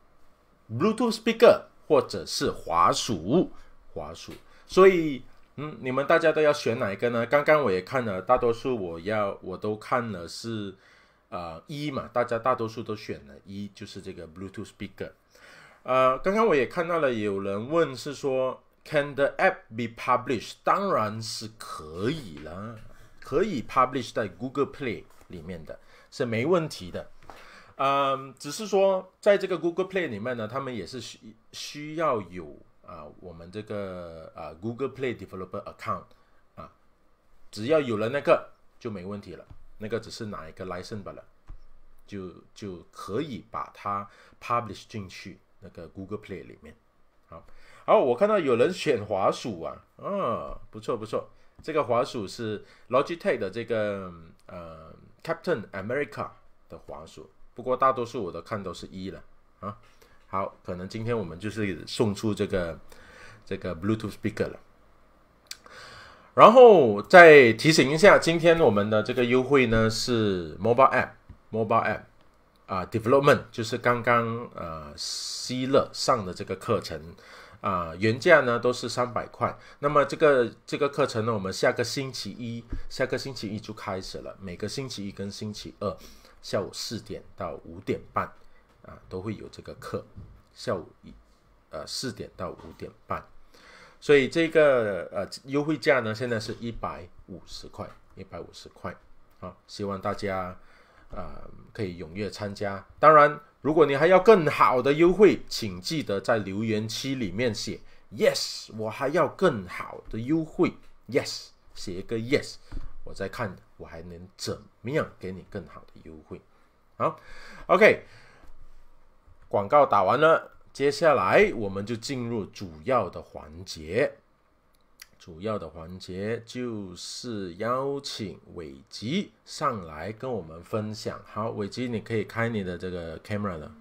Bluetooth speaker 或者是滑鼠，滑鼠。所以，嗯，你们大家都要选哪一个呢？刚刚我也看了，大多数我要我都看了是呃一嘛，大家大多数都选了一，就是这个 Bluetooth speaker。呃，刚刚我也看到了，有人问是说。Can the app be published？ 当然是可以了，可以 publish 在 Google Play 里面的，是没问题的。嗯，只是说在这个 Google Play 里面呢，他们也是需需要有啊、呃，我们这个啊、呃、Google Play Developer Account 啊，只要有了那个就没问题了，那个只是拿一个 license 罢了，就就可以把它 publish 进去那个 Google Play 里面。好。好，我看到有人选滑鼠啊，啊，不错不错，这个滑鼠是 Logitech 的这个呃 Captain America 的滑鼠，不过大多数我都看都是一了啊。好，可能今天我们就是送出这个这个 Bluetooth speaker 了。然后再提醒一下，今天我们的这个优惠呢是 Mobile App Mobile App 啊 Development， 就是刚刚呃希乐上的这个课程。啊、呃，原价呢都是三百块。那么这个这个课程呢，我们下个星期一，下个星期一就开始了。每个星期一跟星期二下午四点到五点半啊，都会有这个课。下午一呃四点到五点半，所以这个呃优惠价呢，现在是一百五十块，一百五十块。好，希望大家啊、呃、可以踊跃参加。当然。如果你还要更好的优惠，请记得在留言区里面写 yes， 我还要更好的优惠 yes， 写一个 yes， 我再看我还能怎么样给你更好的优惠。好 ，OK， 广告打完了，接下来我们就进入主要的环节。主要的环节就是邀请伟吉上来跟我们分享。好，伟吉，你可以开你的这个 camera 了。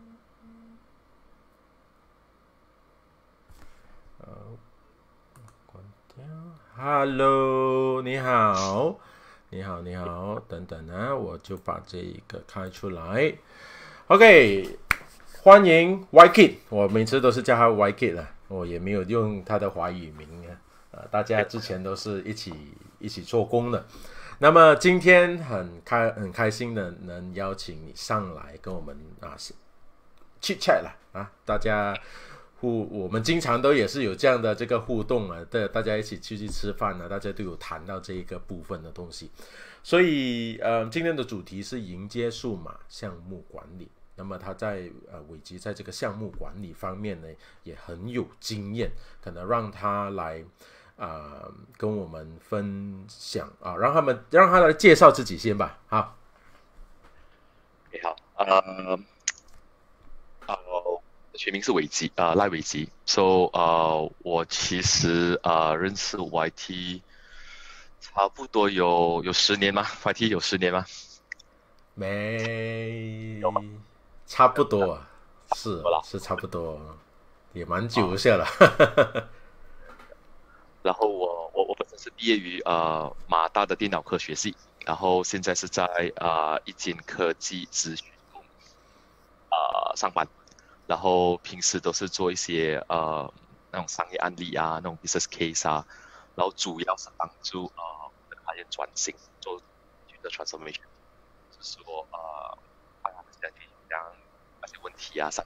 好，关掉。Hello， 你好，你好，你好，等等啊，我就把这一个开出来。OK， 欢迎 Y-Kid， 我每次都是叫他 Y-Kid 了，我也没有用他的华语名啊。大家之前都是一起一起做工的，那么今天很开很开心的能邀请你上来跟我们啊 chit chat 了啊，大家互我们经常都也是有这样的这个互动啊，对，大家一起出去吃饭呢，大家都有谈到这一个部分的东西，所以呃今天的主题是迎接数码项目管理。那么他在呃伟吉在这个项目管理方面呢也很有经验，可能让他来。啊、呃，跟我们分享啊，让他们让他来介绍自己先吧。好， 你好，呃，呃，全名是伟吉啊、呃，赖伟吉。So 呃，我其实呃认识 Y T 差不多有有十年吗 ？Y T 有十年吗？ 没，差不多啊，是是差不多，也蛮久下了。哦、 然后我我我本身是毕业于呃马大的电脑科学系，然后现在是在啊、呃、一间科技咨询公司啊、呃、上班，然后平时都是做一些呃那种商业案例啊，那种 business case 啊，然后主要是帮助呃我们的行业转型做 digital transformation。就是说，呃，把他们现在去讲那些问题啊，啥。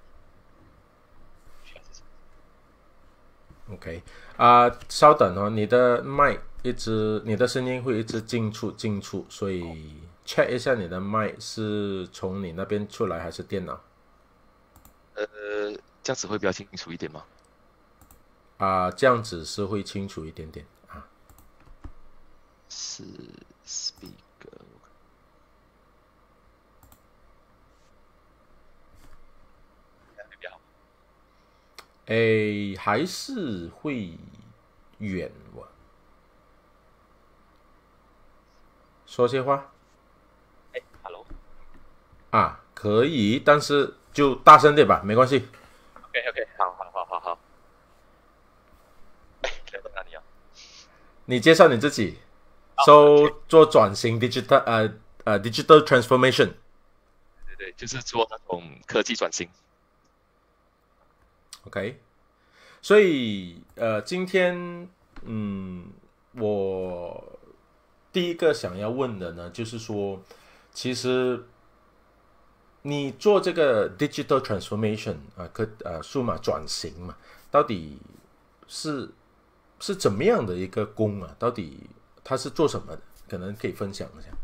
OK， 啊、呃，稍等哦，你的麦一直，你的声音会一直进出进出，所以 check 一下你的麦是从你那边出来还是电脑？ 呃，这样子会比较清楚一点吗？ 啊、呃，这样子是会清楚一点点啊。 是 speaker。 诶，还是会远哇。说些话。 哎 ，Hello。 啊，可以，但是就大声点吧，没关系。 OK OK， 好好好好好。哎，聊到哪里啊？ 你介绍你自己，说、so, 做转型 digital 呃呃 digital transformation。 对对，就是做那种科技转型。 OK， 所以呃，今天嗯，我第一个想要问的呢，就是说，其实你做这个 digital transformation 啊，科呃数码转型嘛，到底是是怎么样的一个工啊？到底它是做什么的？可能可以分享一下。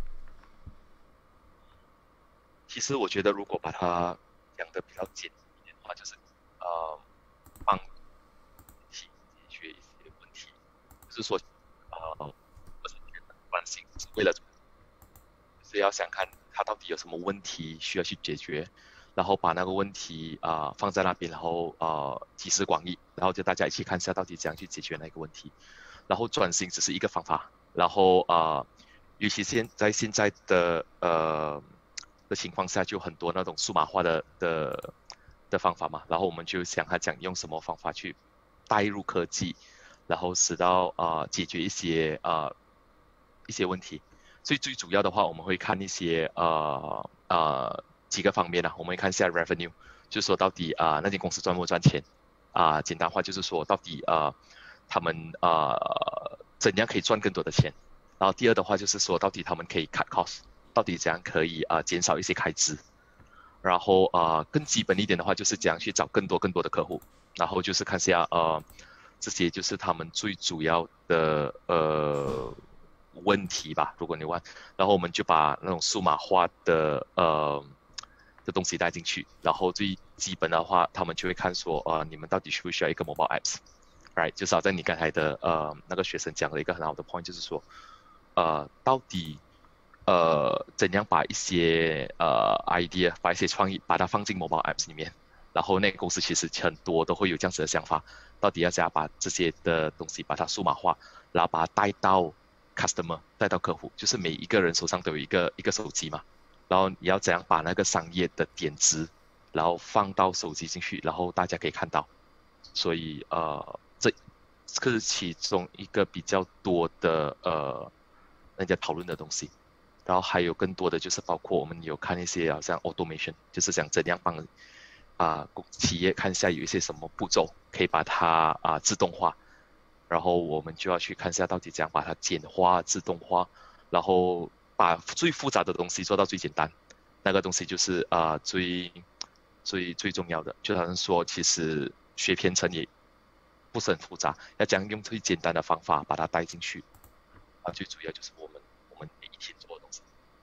其实我觉得，如果把它讲的比较简单一点的话，就是呃。帮解决一些问题，就是说，呃，转型是为了，就是要想看他到底有什么问题需要去解决，然后把那个问题啊、呃、放在那边，然后呃集思广益，然后就大家一起看一下到底怎样去解决那个问题。然后转型只是一个方法，然后啊、呃，尤其现在现在的呃的情况下，就很多那种数码化的的。的方法嘛，然后我们就想他讲用什么方法去带入科技，然后使到啊、呃、解决一些啊、呃、一些问题。所以最主要的话，我们会看一些呃呃几个方面啊，我们会看一下 revenue， 就是说到底啊、呃、那间公司赚不赚钱啊、呃，简单话就是说到底啊、呃、他们啊、呃、怎样可以赚更多的钱。然后第二的话就是说到底他们可以 cut cost， 到底怎样可以啊、呃、减少一些开支。然后啊、呃，更基本一点的话，就是怎样去找更多更多的客户，然后就是看下呃，这些就是他们最主要的呃问题吧。如果你问，然后我们就把那种数码化的呃的东西带进去，然后最基本的话，他们就会看说呃，你们到底需不需要一个 mobile apps，right？ 就是好像你刚才的呃那个学生讲了一个很好的 point， 就是说呃，到底。呃，怎样把一些呃 idea， 把一些创意，把它放进 mobile apps 里面，然后那个公司其实很多都会有这样子的想法，到底要怎样把这些的东西把它数码化，然后把它带到 customer， 带到客户，就是每一个人手上都有一个一个手机嘛，然后你要怎样把那个商业的点子，然后放到手机进去，然后大家可以看到，所以呃，这这是其中一个比较多的呃人家讨论的东西。然后还有更多的就是包括我们有看一些好像 automation， 就是想怎样帮啊、呃、企业看一下有一些什么步骤可以把它啊、呃、自动化，然后我们就要去看一下到底怎样把它简化、自动化，然后把最复杂的东西做到最简单，那个东西就是啊、呃、最最最重要的。就好像说，其实学编程也不是很复杂，要讲用最简单的方法把它带进去啊，最主要就是我们我们每一天做的东西。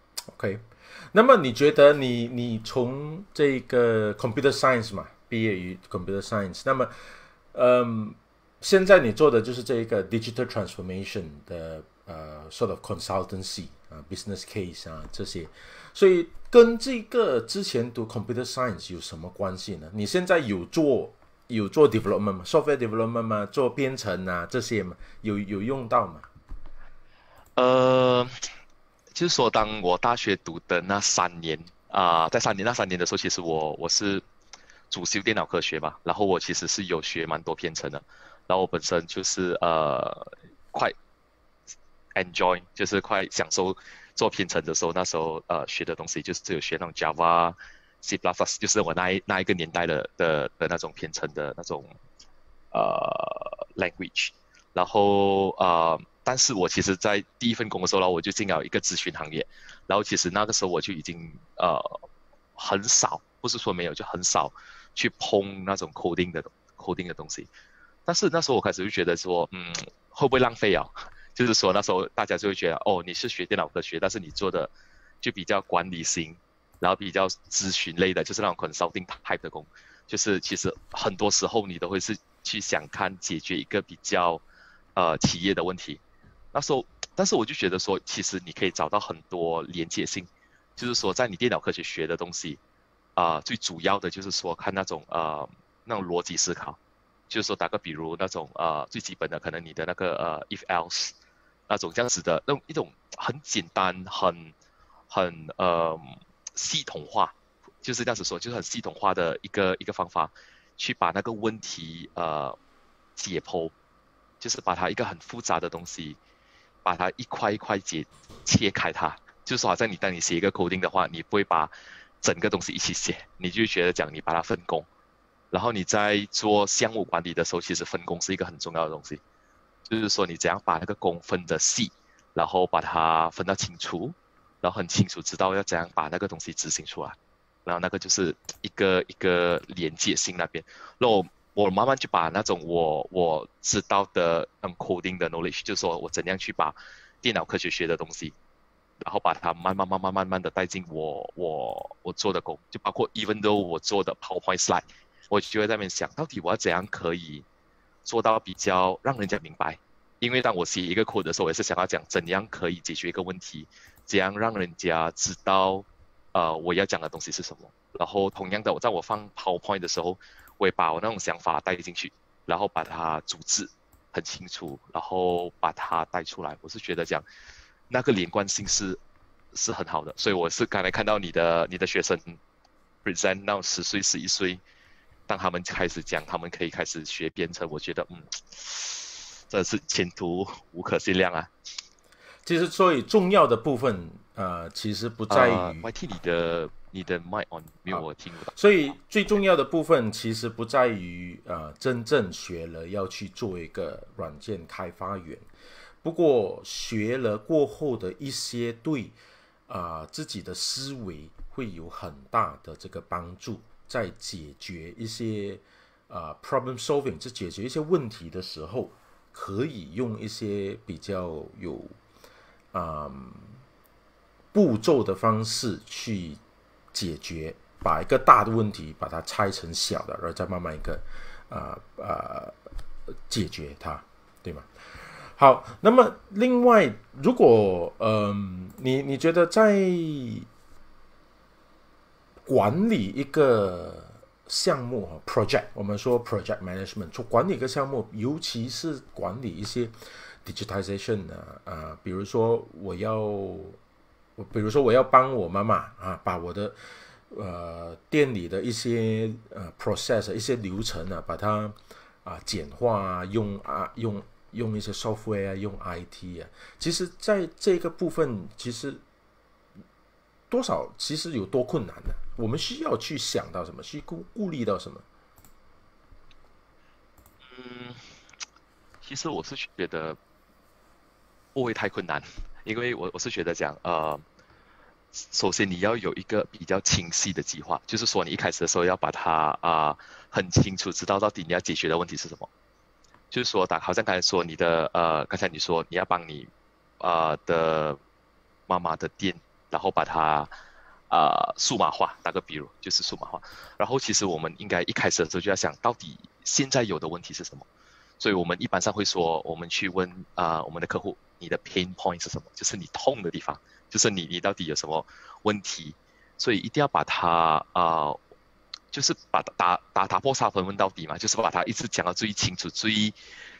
OK， 那么你觉得你你从这个 computer science 嘛，毕业于 computer science， 那么嗯，现在你做的就是这一个 digital transformation 的呃 sort of consultancy 啊 business case 啊这些，所以跟这个之前读 computer science 有什么关系呢？你现在有做有做 development 吗 ？software development 吗？做编程啊这些吗？有有用到吗？ 呃。 就是说，当我大学读的那三年啊、呃，在三年那三年的时候，其实我我是主修电脑科学嘛，然后我其实是有学蛮多编程的，然后我本身就是呃快 enjoy， 就是快享受做编程的时候，那时候呃学的东西就是有学那种 Java、C plus plus， 就是我那一那一个年代的的的那种编程的那种呃 language， 然后呃。但是我其实，在第一份工的时候，我就进了一个咨询行业，然后其实那个时候我就已经呃很少，不是说没有，就很少去碰那种 coding 的 coding 的东西。但是那时候我开始就觉得说，嗯，会不会浪费啊？就是说那时候大家就会觉得，哦，你是学电脑科学，但是你做的就比较管理型，然后比较咨询类的，就是那种 consulting type 的工，就是其实很多时候你都会是去想看解决一个比较呃企业的问题。那时候，但是我就觉得说，其实你可以找到很多连接性，就是说，在你电脑科学学的东西，啊、呃，最主要的就是说看那种呃那种逻辑思考，就是说打个比如那种呃最基本的，可能你的那个呃 if else 那种这样子的那种一种很简单、很很呃系统化，就是这样子说，就是很系统化的一个一个方法，去把那个问题呃解剖，就是把它一个很复杂的东西。把它一块一块解切开它，就是说好像你当你写一个 coding 的话，你不会把整个东西一起写，你就觉得讲你把它分工，然后你在做项目管理的时候，其实分工是一个很重要的东西，就是说你怎样把那个工分得细，然后把它分得清楚，然后很清楚知道要怎样把那个东西执行出来，然后那个就是一个一个连接性那边，然后我慢慢就把那种我我知道的嗯 coding 的 knowledge， 就是说我怎样去把电脑科学学的东西，然后把它慢慢慢慢慢慢的带进我我我做的工，就包括 even though 我做的 PowerPoint slide， 我就会在那边想，到底我要怎样可以做到比较让人家明白。因为当我写一个 code 的时候，我也是想要讲怎样可以解决一个问题，怎样让人家知道呃我要讲的东西是什么。然后同样的，我在我放 PowerPoint 的时候，我也把我那种想法带进去，然后把它组织很清楚，然后把它带出来。我是觉得讲那个连贯性是是很好的，所以我是刚才看到你的你的学生 present 到十岁十一岁，当他们开始讲他们可以开始学编程，我觉得嗯，真的是前途无可限量啊。 其实所以重要的部分呃其实不在于、呃、 Y T 你的你的 mic on 没有我听不到， 所以最重要的部分其实不在于呃真正学了要去做一个软件开发员，不过学了过后的一些对啊、呃、自己的思维会有很大的这个帮助，在解决一些啊、呃、problem solving， 在解决一些问题的时候，可以用一些比较有啊、嗯、步骤的方式去解决，把一个大的问题把它拆成小的，然后再慢慢一个啊啊、呃呃、解决它，对吗？好，那么另外，如果嗯、呃、你你觉得在管理一个项目 project， 我们说 project management， 做管理一个项目，尤其是管理一些 digitization 啊、呃，比如说我要，比如说我要帮我妈妈啊，把我的呃店里的一些呃 process 一些流程啊，把它啊简化啊，用啊用用一些 software 啊，用 I T 啊，其实在这个部分，其实多少其实有多困难呢？我们需要去想到什么，去顾顾虑到什么？ 嗯，其实我是觉得不会太困难，因为我我是觉得讲，呃，首先你要有一个比较清晰的计划，就是说你一开始的时候要把它啊、呃、很清楚知道到底你要解决的问题是什么。就是说，打好像刚才说你的呃，刚才你说你要帮你呃的妈妈的店，然后把它呃数码化，打个比如就是数码化。然后其实我们应该一开始的时候就要想到底现在有的问题是什么。所以我们一般上会说，我们去问啊、呃、我们的客户，你的 pain point 是什么？就是你痛的地方，就是你你到底有什么问题？所以一定要把它啊。呃就是把打打打破沙盆问到底嘛，就是把它一直讲到最清楚、最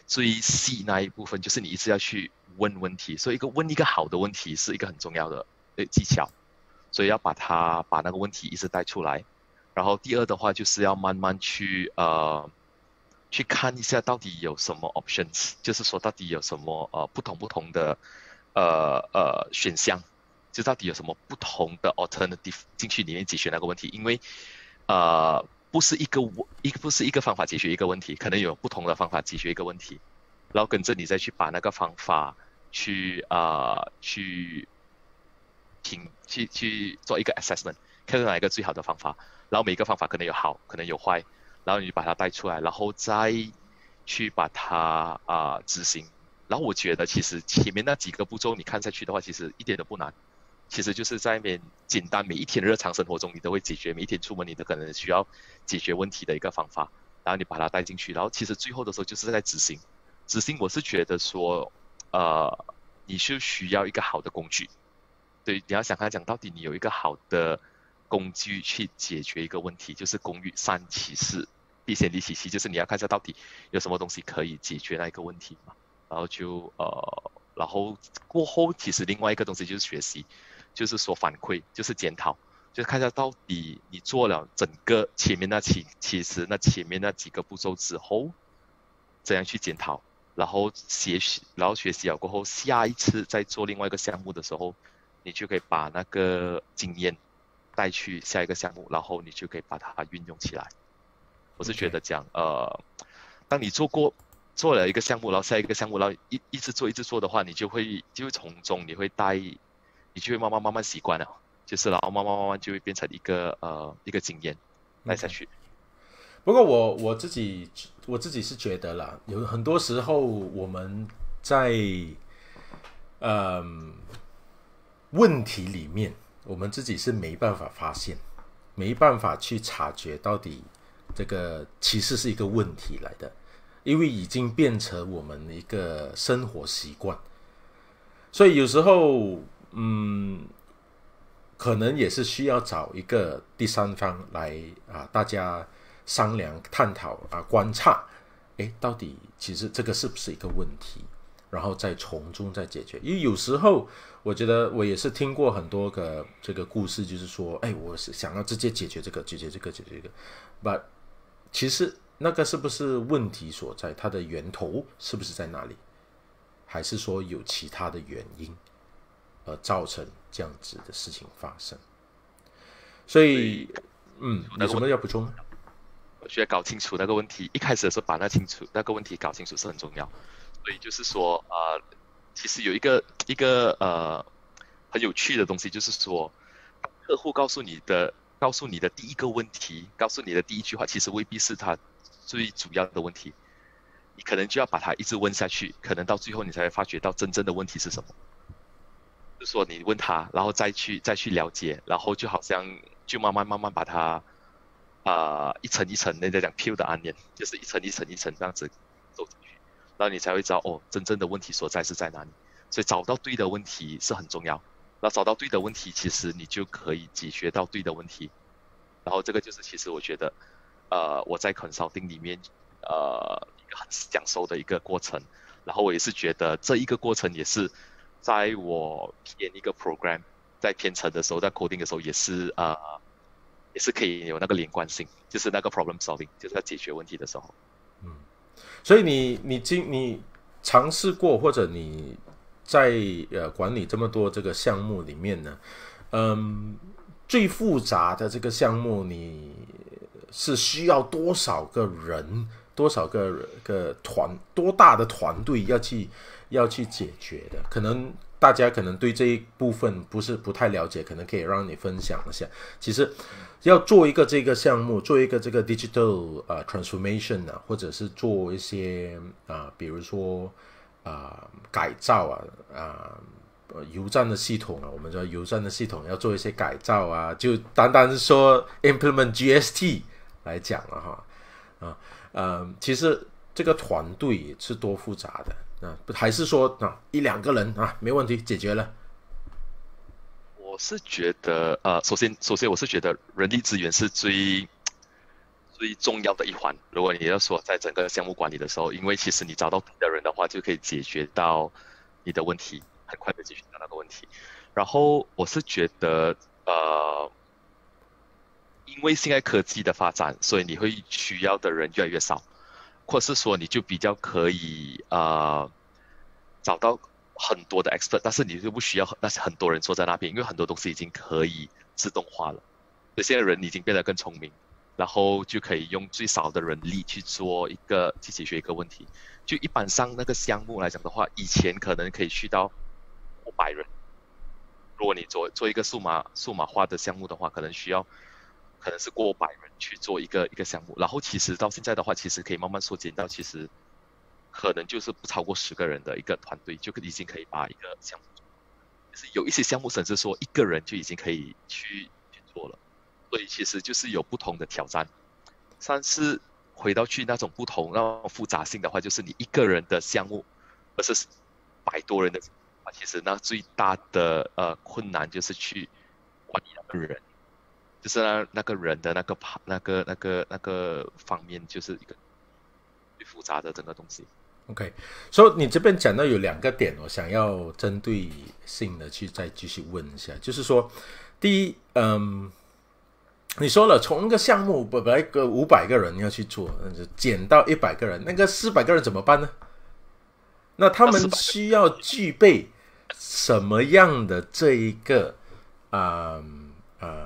最细那一部分，就是你一直要去问问题，所以一个问一个好的问题是一个很重要的呃技巧，所以要把它把那个问题一直带出来。然后第二的话就是要慢慢去呃去看一下到底有什么 options， 就是说到底有什么呃不同不同的呃呃选项，就到底有什么不同的 alternative 进去里面解决那个问题，因为呃不是一个一个不是一个方法解决一个问题，可能有不同的方法解决一个问题，然后跟着你再去把那个方法去啊、呃、去评去去做一个 assessment， 看哪一个最好的方法，然后每一个方法可能有好，可能有坏，然后你把它带出来，然后再去把它啊、呃、执行。然后我觉得其实前面那几个步骤你看下去的话，其实一点都不难。其实就是在那边简单，每一天日常生活中你都会解决，每一天出门你都可能需要解决问题的一个方法，然后你把它带进去，然后其实最后的时候就是在执行。执行我是觉得说，呃，你是需要一个好的工具，对，你要想看讲到底你有一个好的工具去解决一个问题，就是工欲善其事，必先利其器，就是你要看一下到底有什么东西可以解决那一个问题嘛，然后就呃，然后过后其实另外一个东西就是学习。就是说反馈，就是检讨，就是看一下到底你做了整个前面那期，其实那前面那几个步骤之后，怎样去检讨，然后学习，然后学习了过后，下一次再做另外一个项目的时候，你就可以把那个经验带去下一个项目，然后你就可以把它运用起来。我是觉得讲， Okay. 呃，当你做过做了一个项目，然后下一个项目，然后一一直做一直做的话，你就会就会从中你会带。你就会慢慢慢慢习惯了，就是然后慢慢慢慢就会变成一个呃一个经验带下去。 Okay. 不过我我自己我自己是觉得啦，有很多时候我们在嗯问题里面，我们自己是没办法发现，没办法去察觉到底这个其实是一个问题来的，因为已经变成我们一个生活习惯，所以有时候。嗯，可能也是需要找一个第三方来啊，大家商量、探讨啊、观察，诶，到底其实这个是不是一个问题，然后再从中再解决。因为有时候我觉得我也是听过很多个这个故事，就是说，哎，我是想要直接解决这个、解决这个、解决这个 ，but 其实那个是不是问题所在？它的源头是不是在哪里？还是说有其他的原因？而造成这样子的事情发生，所以，嗯，有什么要补充？ 我觉得搞清楚那个问题，一开始的时候把那清楚那个问题搞清楚是很重要。所以就是说，呃，其实有一个一个呃很有趣的东西，就是说，客户告诉你的告诉你的第一个问题，告诉你的第一句话，其实未必是他最主要的问题，你可能就要把它一直问下去，可能到最后你才会发觉到真正的问题是什么。就是说你问他，然后再去再去了解，然后就好像就慢慢慢慢把它啊、呃、一层一层，人家讲 peel the onion，就是一层一层一层这样子走进去，然后你才会知道哦，真正的问题所在是在哪里。所以找到对的问题是很重要，然后找到对的问题，其实你就可以解决到对的问题。然后这个就是其实我觉得，呃，我在 consulting 里面呃一个很享受的一个过程。然后我也是觉得这一个过程也是。在我编一个 program， 在编程的时候，在 coding 的时候，也是呃，也是可以有那个连贯性，就是那个 problem solving， 就是在解决问题的时候。 嗯，所以你你经你尝试过，或者你在呃管理这么多这个项目里面呢，嗯，最复杂的这个项目，你是需要多少个人，多少个个团，多大的团队要去？要去解决的，可能大家可能对这一部分不是不太了解，可能可以让你分享一下。其实要做一个这个项目，做一个这个 digital 呃 transformation 啊，或者是做一些啊、呃，比如说啊、呃、改造啊啊、呃、油站的系统啊，我们说油站的系统要做一些改造啊，就单单是说 implement G S T 来讲了哈啊呃，其实这个团队是多复杂的。啊，还是说啊，一两个人啊，没问题，解决了。 我是觉得，呃，首先，首先我是觉得人力资源是最最重要的一环。如果你要说在整个项目管理的时候，因为其实你找到对的人的话，就可以解决到你的问题，很快的解决到那个问题。然后我是觉得，呃，因为现在科技的发展，所以你会需要的人越来越少，或是说你就比较可以呃找到很多的 expert， 但是你就不需要那很多人坐在那边，因为很多东西已经可以自动化了，所以现在人已经变得更聪明。然后就可以用最少的人力去做一个去解决一个问题。就一般上那个项目来讲的话，以前可能可以去到五百人。如果你做做一个数码数码化的项目的话，可能需要可能是过百人去做一个一个项目。然后其实到现在的话，其实可以慢慢缩减到其实可能就是不超过十个人的一个团队，就已经可以把一个项目做。就是有一些项目甚至说一个人就已经可以去去做了。所以其实就是有不同的挑战，但是回到去那种不同那种复杂性的话，就是你一个人的项目，而是百多人的，其实那最大的呃困难就是去管理那个人，就是那那个人的那个那个那个那个方面，就是一个最复杂的整个东西。 OK， 所以你这边讲到有两个点，我想要针对性的去再继续问一下，就是说，第一，嗯。你说了，从一个项目本来个五百个人要去做，减到一百个人，那个四百个人怎么办呢？那他们需要具备什么样的这一个啊呃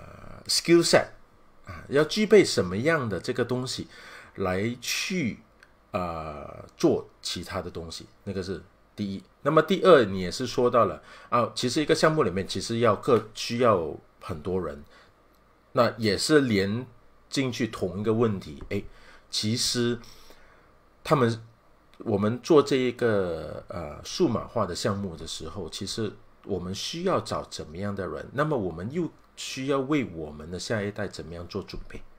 skill set 啊？要具备什么样的这个东西来去啊、呃、做其他的东西？那个是第一。那么第二，你也是说到了啊，其实一个项目里面其实要各需要很多人。那也是连进去同一个问题，哎，其实他们我们做这一个呃数码化的项目的时候，其实我们需要找怎么样的人？那么我们又需要为我们的下一代怎么样做准备？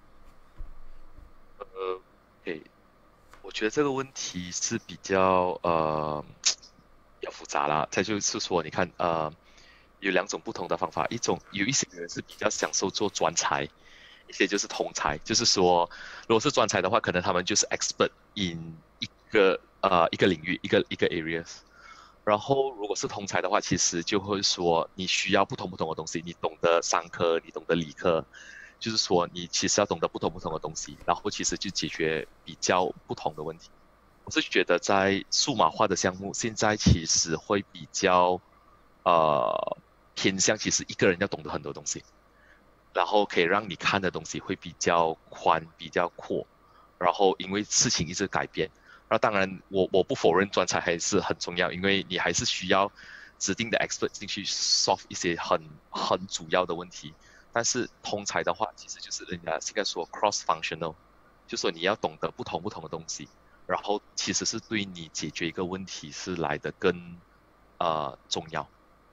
呃，对，我觉得这个问题是比较呃比较复杂啦。再就是说，你看呃。有两种不同的方法，一种有一些人是比较享受做专才，一些就是通才，就是说，如果是专才的话，可能他们就是 expert in 一个呃一个领域一个一个 areas， 然后如果是通才的话，其实就会说你需要不同不同的东西，你懂得商科，你懂得理科，就是说你其实要懂得不同不同的东西，然后其实就解决比较不同的问题。我是觉得在数码化的项目，现在其实会比较呃。偏向其实一个人要懂得很多东西，然后可以让你看的东西会比较宽、比较阔，然后因为事情一直改变，那当然我我不否认专才还是很重要，因为你还是需要指定的 expert 进去 solve 一些很很主要的问题，但是通才的话，其实就是人家现在说 cross functional， 就说你要懂得不同不同的东西，然后其实是对你解决一个问题是来得更呃重要。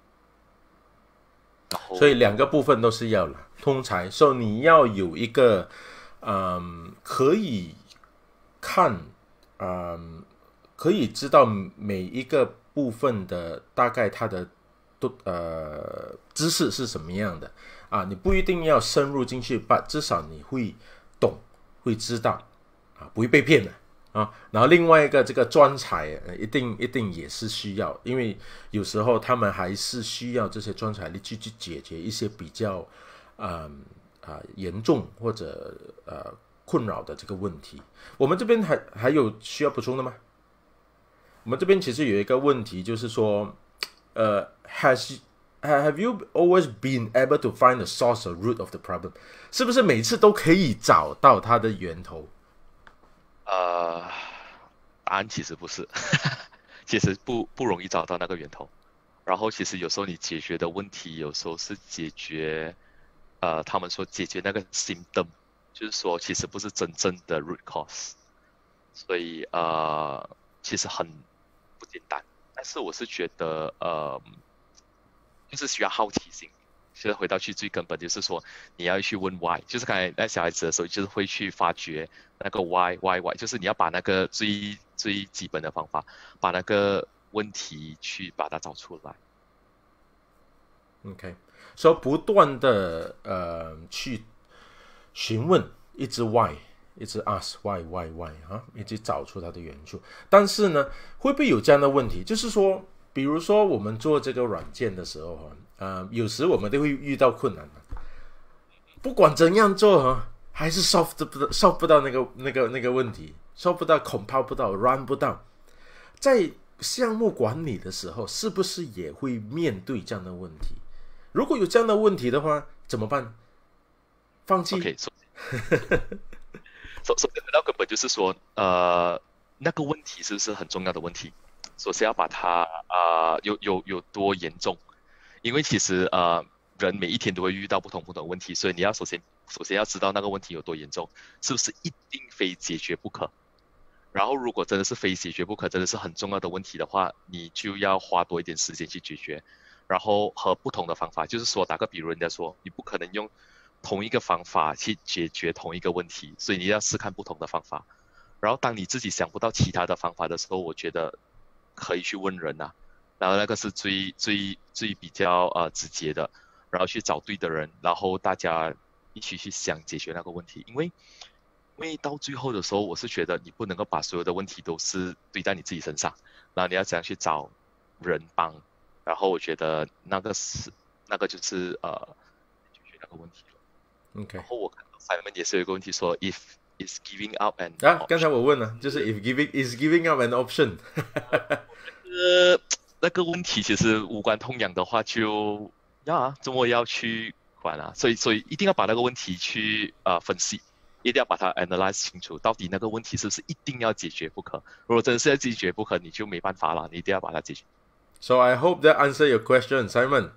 所以两个部分都是要了，通才，所以你要有一个，嗯，可以看，嗯，可以知道每一个部分的大概它的都呃知识是什么样的啊，你不一定要深入进去，但至少你会懂，会知道啊，不会被骗的。啊，然后另外一个这个专才，一定一定也是需要，因为有时候他们还是需要这些专才力去去解决一些比较，嗯啊严重或者呃困扰的这个问题。我们这边还还有需要补充的吗？我们这边其实有一个问题，就是说，呃 ，has have you always been able to find the source or root of the problem？ 是不是每次都可以找到它的源头？ 呃，答案其实不是，其实不不容易找到那个源头。然后其实有时候你解决的问题，有时候是解决，呃，他们说解决那个 symptom， 就是说其实不是真正的 root cause。所以呃，其实很不简单。但是我是觉得，呃，就是需要好奇心。其实回到去最根本就是说，你要去问 why， 就是刚才那小孩子的时候，就是会去发掘那个 why why why， 就是你要把那个最最基本的方法，把那个问题去把它找出来。 OK， 所以不断的呃去询问一直 why， 一直 ask why why why 啊，一直找出它的原处。但是呢，会不会有这样的问题？就是说，比如说我们做这个软件的时候，呃，有时我们都会遇到困难，不管怎样做，还是 solve 不到 solve 不到那个那个那个问题 ，solve 不到 compile 不到 run 不到。在项目管理的时候，是不是也会面对这样的问题？如果有这样的问题的话，怎么办？放弃。 OK， 首首先回到根本就是说，呃，那个问题是不是很重要的问题？首先要把它啊、呃、有有有多严重？因为其实呃人每一天都会遇到不同不同的问题，所以你要首先首先要知道那个问题有多严重，是不是一定非解决不可？然后如果真的是非解决不可，真的是很重要的问题的话，你就要花多一点时间去解决，然后和不同的方法，就是说打个比如，人家说你不可能用同一个方法去解决同一个问题，所以你要试看不同的方法。然后当你自己想不到其他的方法的时候，我觉得可以去问人啊，然后那个是最最最比较呃直接的，然后去找对的人，然后大家一起去想解决那个问题。因为因为到最后的时候，我是觉得你不能够把所有的问题都是堆在你自己身上，然后你要怎样去找人帮，然后我觉得那个是那个就是呃解决那个问题了。 OK。然后我看到 Simon 也是有一个问题说 ，if is giving up an 啊，刚才我问了，就是 if giving is giving up an option 呃，那个问题其实无关痛痒的话就，要啊，怎么要去管啊？所以所以一定要把那个问题去呃分析，一定要把它 analyze 清楚，到底那个问题是不是一定要解决不可？如果真的是要解决不可，你就没办法了，你一定要把它解决。 So I hope that answer your question, Simon.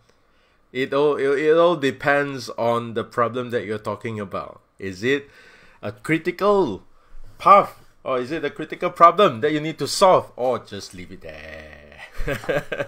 It all it, it all depends on the problem that you're talking about. Is it a critical path, or is it a critical problem that you need to solve, or just leave it there?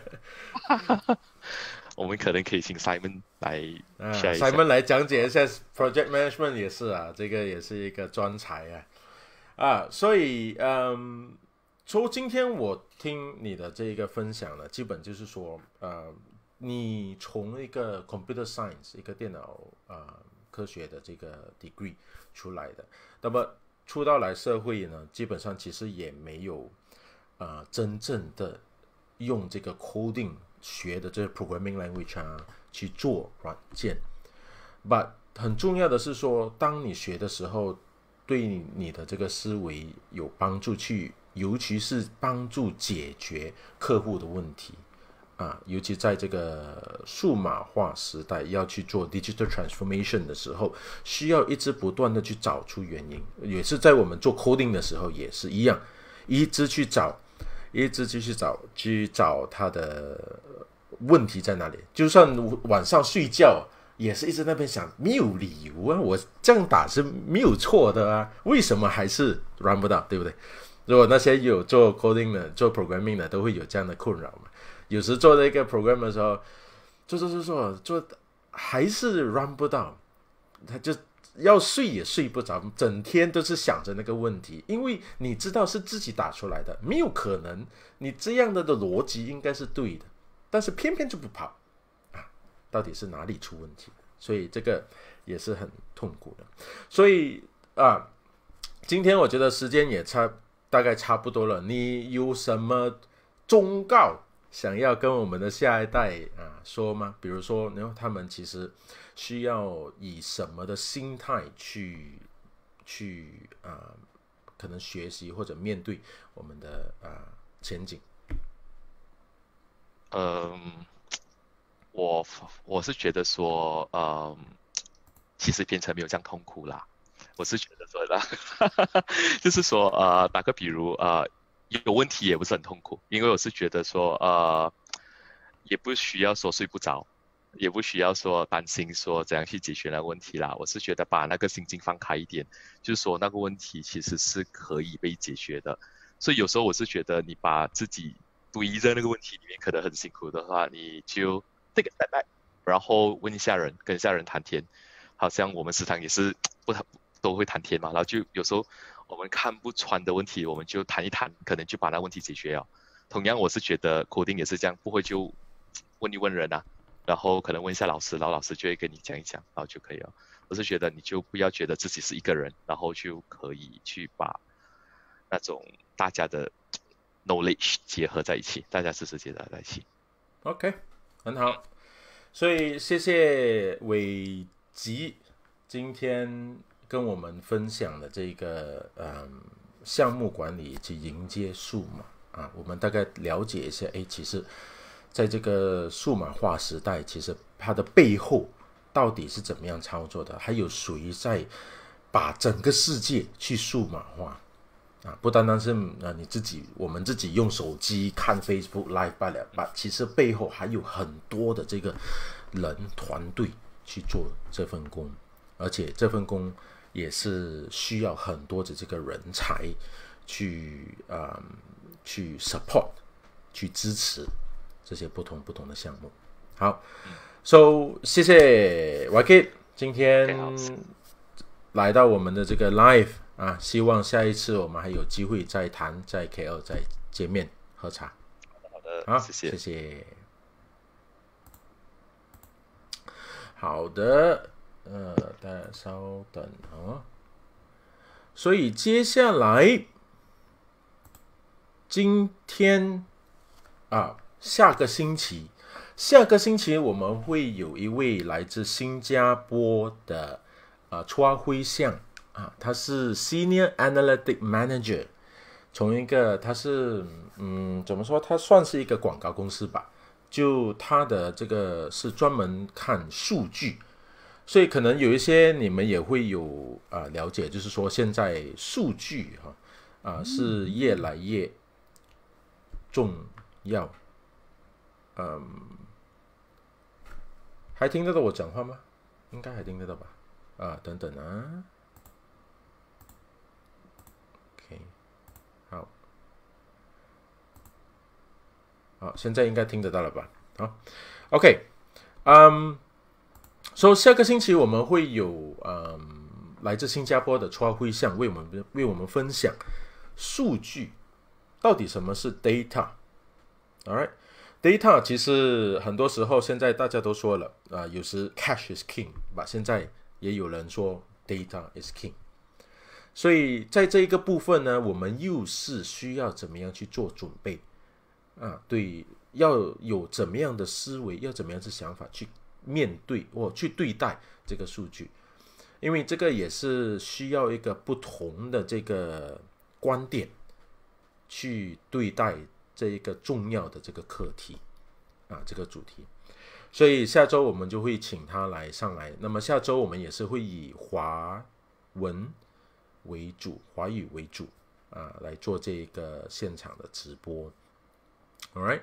我们可能可以请 Simon 来下一下、 啊、Simon 来讲解一下 project management 也是啊，这个也是一个专才啊啊，所以嗯，从今天我听你的这个分享呢，基本就是说，呃，你从一个 computer science 一个电脑啊、呃、科学的这个 degree 出来的，那么出到来社会呢，基本上其实也没有呃真正的用这个 coding 学的这个 programming language 啊去做软件 ，but 很重要的是说，当你学的时候，对你的这个思维有帮助去，尤其是帮助解决客户的问题啊，尤其在这个数码化时代要去做 digital transformation 的时候，需要一直不断的去找出原因，也是在我们做 coding 的时候也是一样，一直去找。一直继续找，去找他的问题在哪里。就算晚上睡觉，也是一直在那边想，没有理由啊，我这样打是没有错的啊，为什么还是 run 不到，对不对？如果那些有做 coding 的、做 programming 的，都会有这样的困扰嘛。有时做那个 program 的时候，做做做做做，还是 run 不到，他就。要睡也睡不着，整天都是想着那个问题，因为你知道是自己打出来的，没有可能，你这样的的逻辑应该是对的，但是偏偏就不跑啊，到底是哪里出问题？所以这个也是很痛苦的。所以啊，今天我觉得时间也差大概差不多了，你有什么忠告想要跟我们的下一代啊说吗？比如说，然后他们其实需要以什么的心态去去啊、呃，可能学习或者面对我们的啊、呃、前景。 嗯，我我是觉得说，嗯，其实编程没有这样痛苦啦。我是觉得说啦，就是说，呃，打个比如，呃。有问题也不是很痛苦，因为我是觉得说，呃，也不需要说睡不着，也不需要说担心说怎样去解决那个问题啦。我是觉得把那个心境放开一点，就是说那个问题其实是可以被解决的。所以有时候我是觉得你把自己堆在那个问题里面可能很辛苦的话，你就 take a step back， 然后问一下人，跟一下人谈天。好像我们时常也是不都会谈天嘛，然后就有时候。我们看不穿的问题，我们就谈一谈，可能就把那问题解决了。同样，我是觉得 coding 也是这样，不会就问一问人啊，然后可能问一下老师，然后老师就会跟你讲一讲，然后就可以了。 我是觉得你就不要觉得自己是一个人，然后就可以去把那种大家的 knowledge 结合在一起，大家知识结合在一起。 OK， 很好。所以谢谢伟吉今天跟我们分享的这个嗯项目管理以及迎接数码啊，我们大概了解一下，哎，其实在这个数码化时代，其实它的背后到底是怎么样操作的？还有谁在把整个世界去数码化啊？不单单是啊你自己，我们自己用手机看 Facebook Live 罢了，吧，其实背后还有很多的这个人团队去做这份工，而且这份工也是需要很多的这个人才去啊、嗯、去 support 去支持这些不同不同的项目。好。So 谢谢 Wakid 今天来到我们的这个 live 啊，希望下一次我们还有机会再谈，在 K L 再见面喝茶。 好的， 好， 谢谢， 谢谢。好的，呃，大家稍等啊。所以接下来今天啊，下个星期。下个星期我们会有一位来自新加坡的啊戳辉相啊，他是 Senior Analytic Manager， 从一个他是嗯怎么说，他算是一个广告公司吧，就他的这个是专门看数据，所以可能有一些你们也会有啊了解，就是说现在数据哈 啊, 啊是越来越重要，嗯。还听得到我讲话吗？应该还听得到吧？啊，等等啊。OK， 好，好，现在应该听得到了吧？好 ，OK， 嗯，所以下个星期我们会有嗯来自新加坡的戳辉相为我们为我们分享数据到底什么是 data。All right。Data 其实很多时候现在大家都说了啊、呃，有时 cash is king 吧，现在也有人说 data is king， 所以在这一个部分呢，我们又是需要怎么样去做准备啊？对，要有怎么样的思维，要怎么样的想法去面对或去对待这个数据，因为这个也是需要一个不同的这个观点去对待这一个重要的这个课题啊，这个主题，所以下周我们就会请他来上来。那么下周我们也是会以华文为主，华语为主啊，来做这个现场的直播。All right，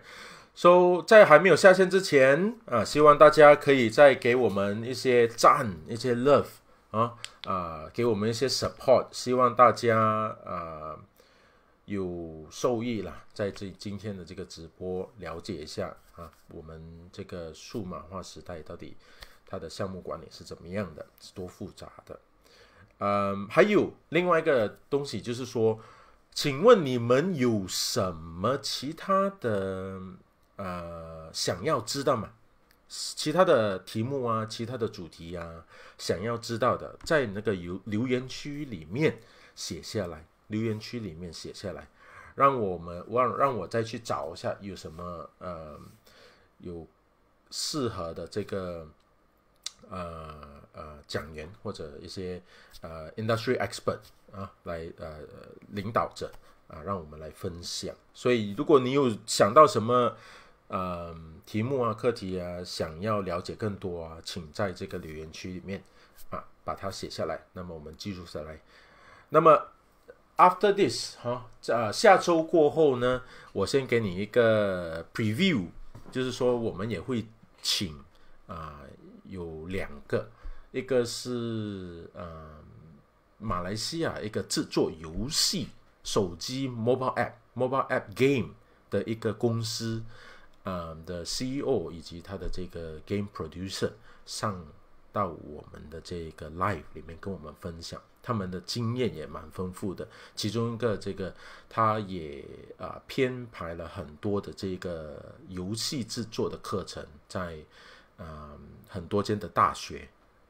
so 在还没有下线之前啊，希望大家可以再给我们一些赞，一些 love 啊啊，给我们一些 support， 希望大家啊。有受益啦，在这今天的这个直播了解一下啊，我们这个数码化时代到底它的项目管理是怎么样的，是多复杂的。嗯，还有另外一个东西就是说，请问你们有什么其他的呃想要知道吗？其他的题目啊，其他的主题啊，想要知道的，在那个留留言区里面写下来。留言区里面写下来，让我们让让我再去找一下有什么呃有适合的这个呃呃讲员或者一些呃 industry expert 啊来呃领导者啊，让我们来分享。所以如果你有想到什么呃题目啊课题啊，想要了解更多啊，请在这个留言区里面啊把它写下来，那么我们记录下来。那么After this 哈、呃，下周过后呢，我先给你一个 preview， 就是说我们也会请啊、呃、有两个，一个是呃马来西亚一个制作游戏手机 mobile app mobile app game 的一个公司，呃的 C E O 以及他的这个 game producer 上到我们的这个 live 里面跟我们分享。他们的经验也蛮丰富的，其中一个这个他也啊、呃、编排了很多的这个游戏制作的课程，在啊、呃、很多间的大学啊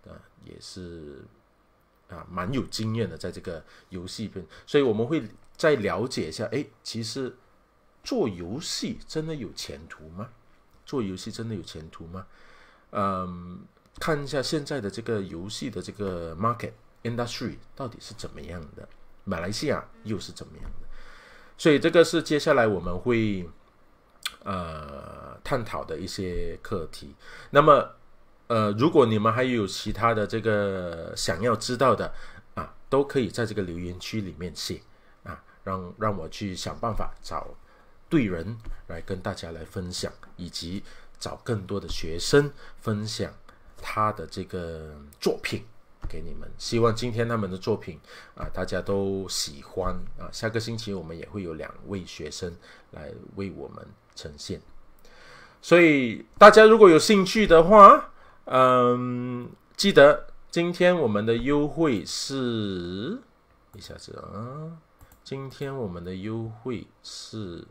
啊，也是啊蛮有经验的在这个游戏边，所以我们会再了解一下，哎，其实做游戏真的有前途吗？做游戏真的有前途吗？嗯，看一下现在的这个游戏的这个 market industry 到底是怎么样的，马来西亚又是怎么样的？所以这个是接下来我们会呃探讨的一些课题。那么呃，如果你们还有其他的这个想要知道的啊，都可以在这个留言区里面写啊，让让我去想办法找对人来跟大家来分享，以及找更多的学生分享他的这个作品给你们。希望今天他们的作品啊，大家都喜欢啊。下个星期我们也会有两位学生来为我们呈现，所以大家如果有兴趣的话，嗯，记得今天我们的优惠是一下子啊，今天我们的优惠是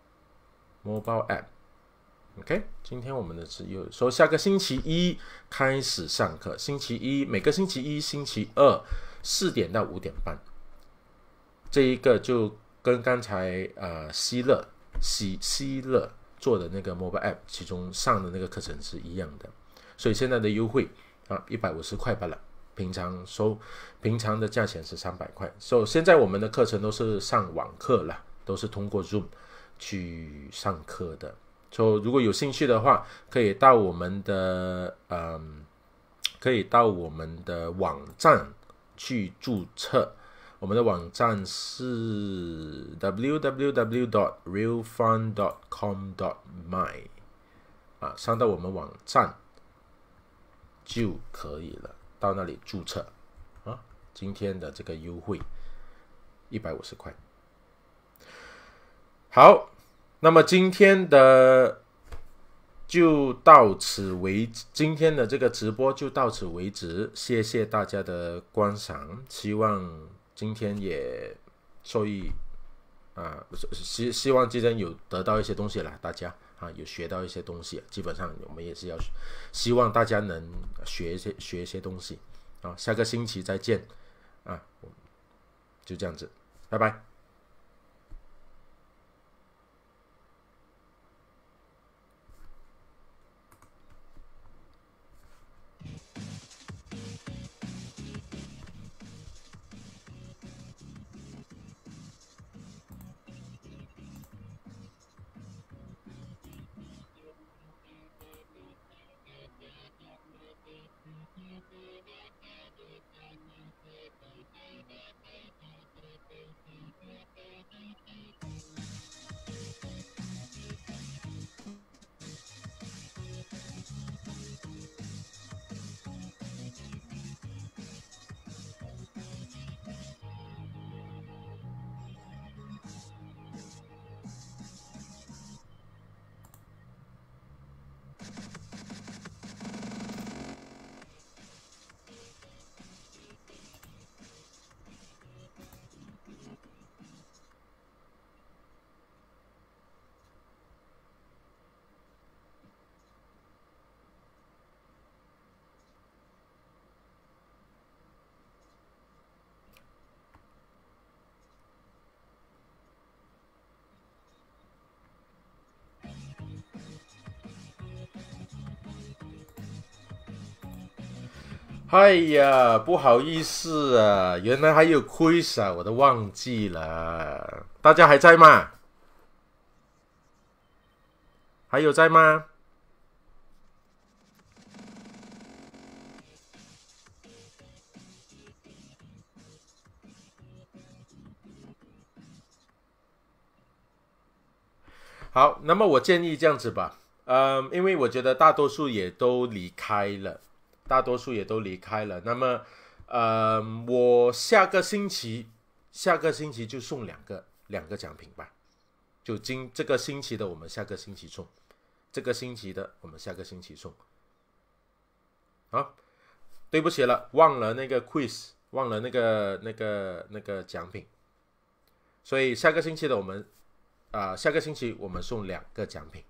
mobile app。OK， 今天我们的是有说下个星期一开始上课，星期一每个星期一、星期二四点到五点半，这一个就跟刚才呃希乐希希乐做的那个 mobile app 其中上的那个课程是一样的，所以现在的优惠啊一百五十块罢了，平常收平常的价钱是三百块，所以现在我们的课程都是上网课了，都是通过 Zoom 去上课的。所以如果有兴趣的话，可以到我们的嗯，可以到我们的网站去注册。我们的网站是 double-u double-u double-u dot real fun dot com dot my 啊，上到我们网站就可以了，到那里注册啊。今天的这个优惠一百五十块。好。那么今天的就到此为止，今天的这个直播就到此为止，谢谢大家的观赏，希望今天也受益啊，希希望今天有得到一些东西啦，大家啊有学到一些东西，基本上我们也是要希望大家能学一些学一些东西啊，下个星期再见啊，就这样子，拜拜。哎呀，不好意思啊，原来还有 quiz 啊，我都忘记了。大家还在吗？还有在吗？好，那么我建议这样子吧，嗯，因为我觉得大多数也都离开了。大多数也都离开了，那么，呃，我下个星期，下个星期就送两个两个奖品吧，就今这个星期的我们下个星期送，这个星期的我们下个星期送。好，对不起了，忘了那个 quiz， 忘了那个那个那个奖品，所以下个星期的我们，啊、呃，下个星期我们送两个奖品。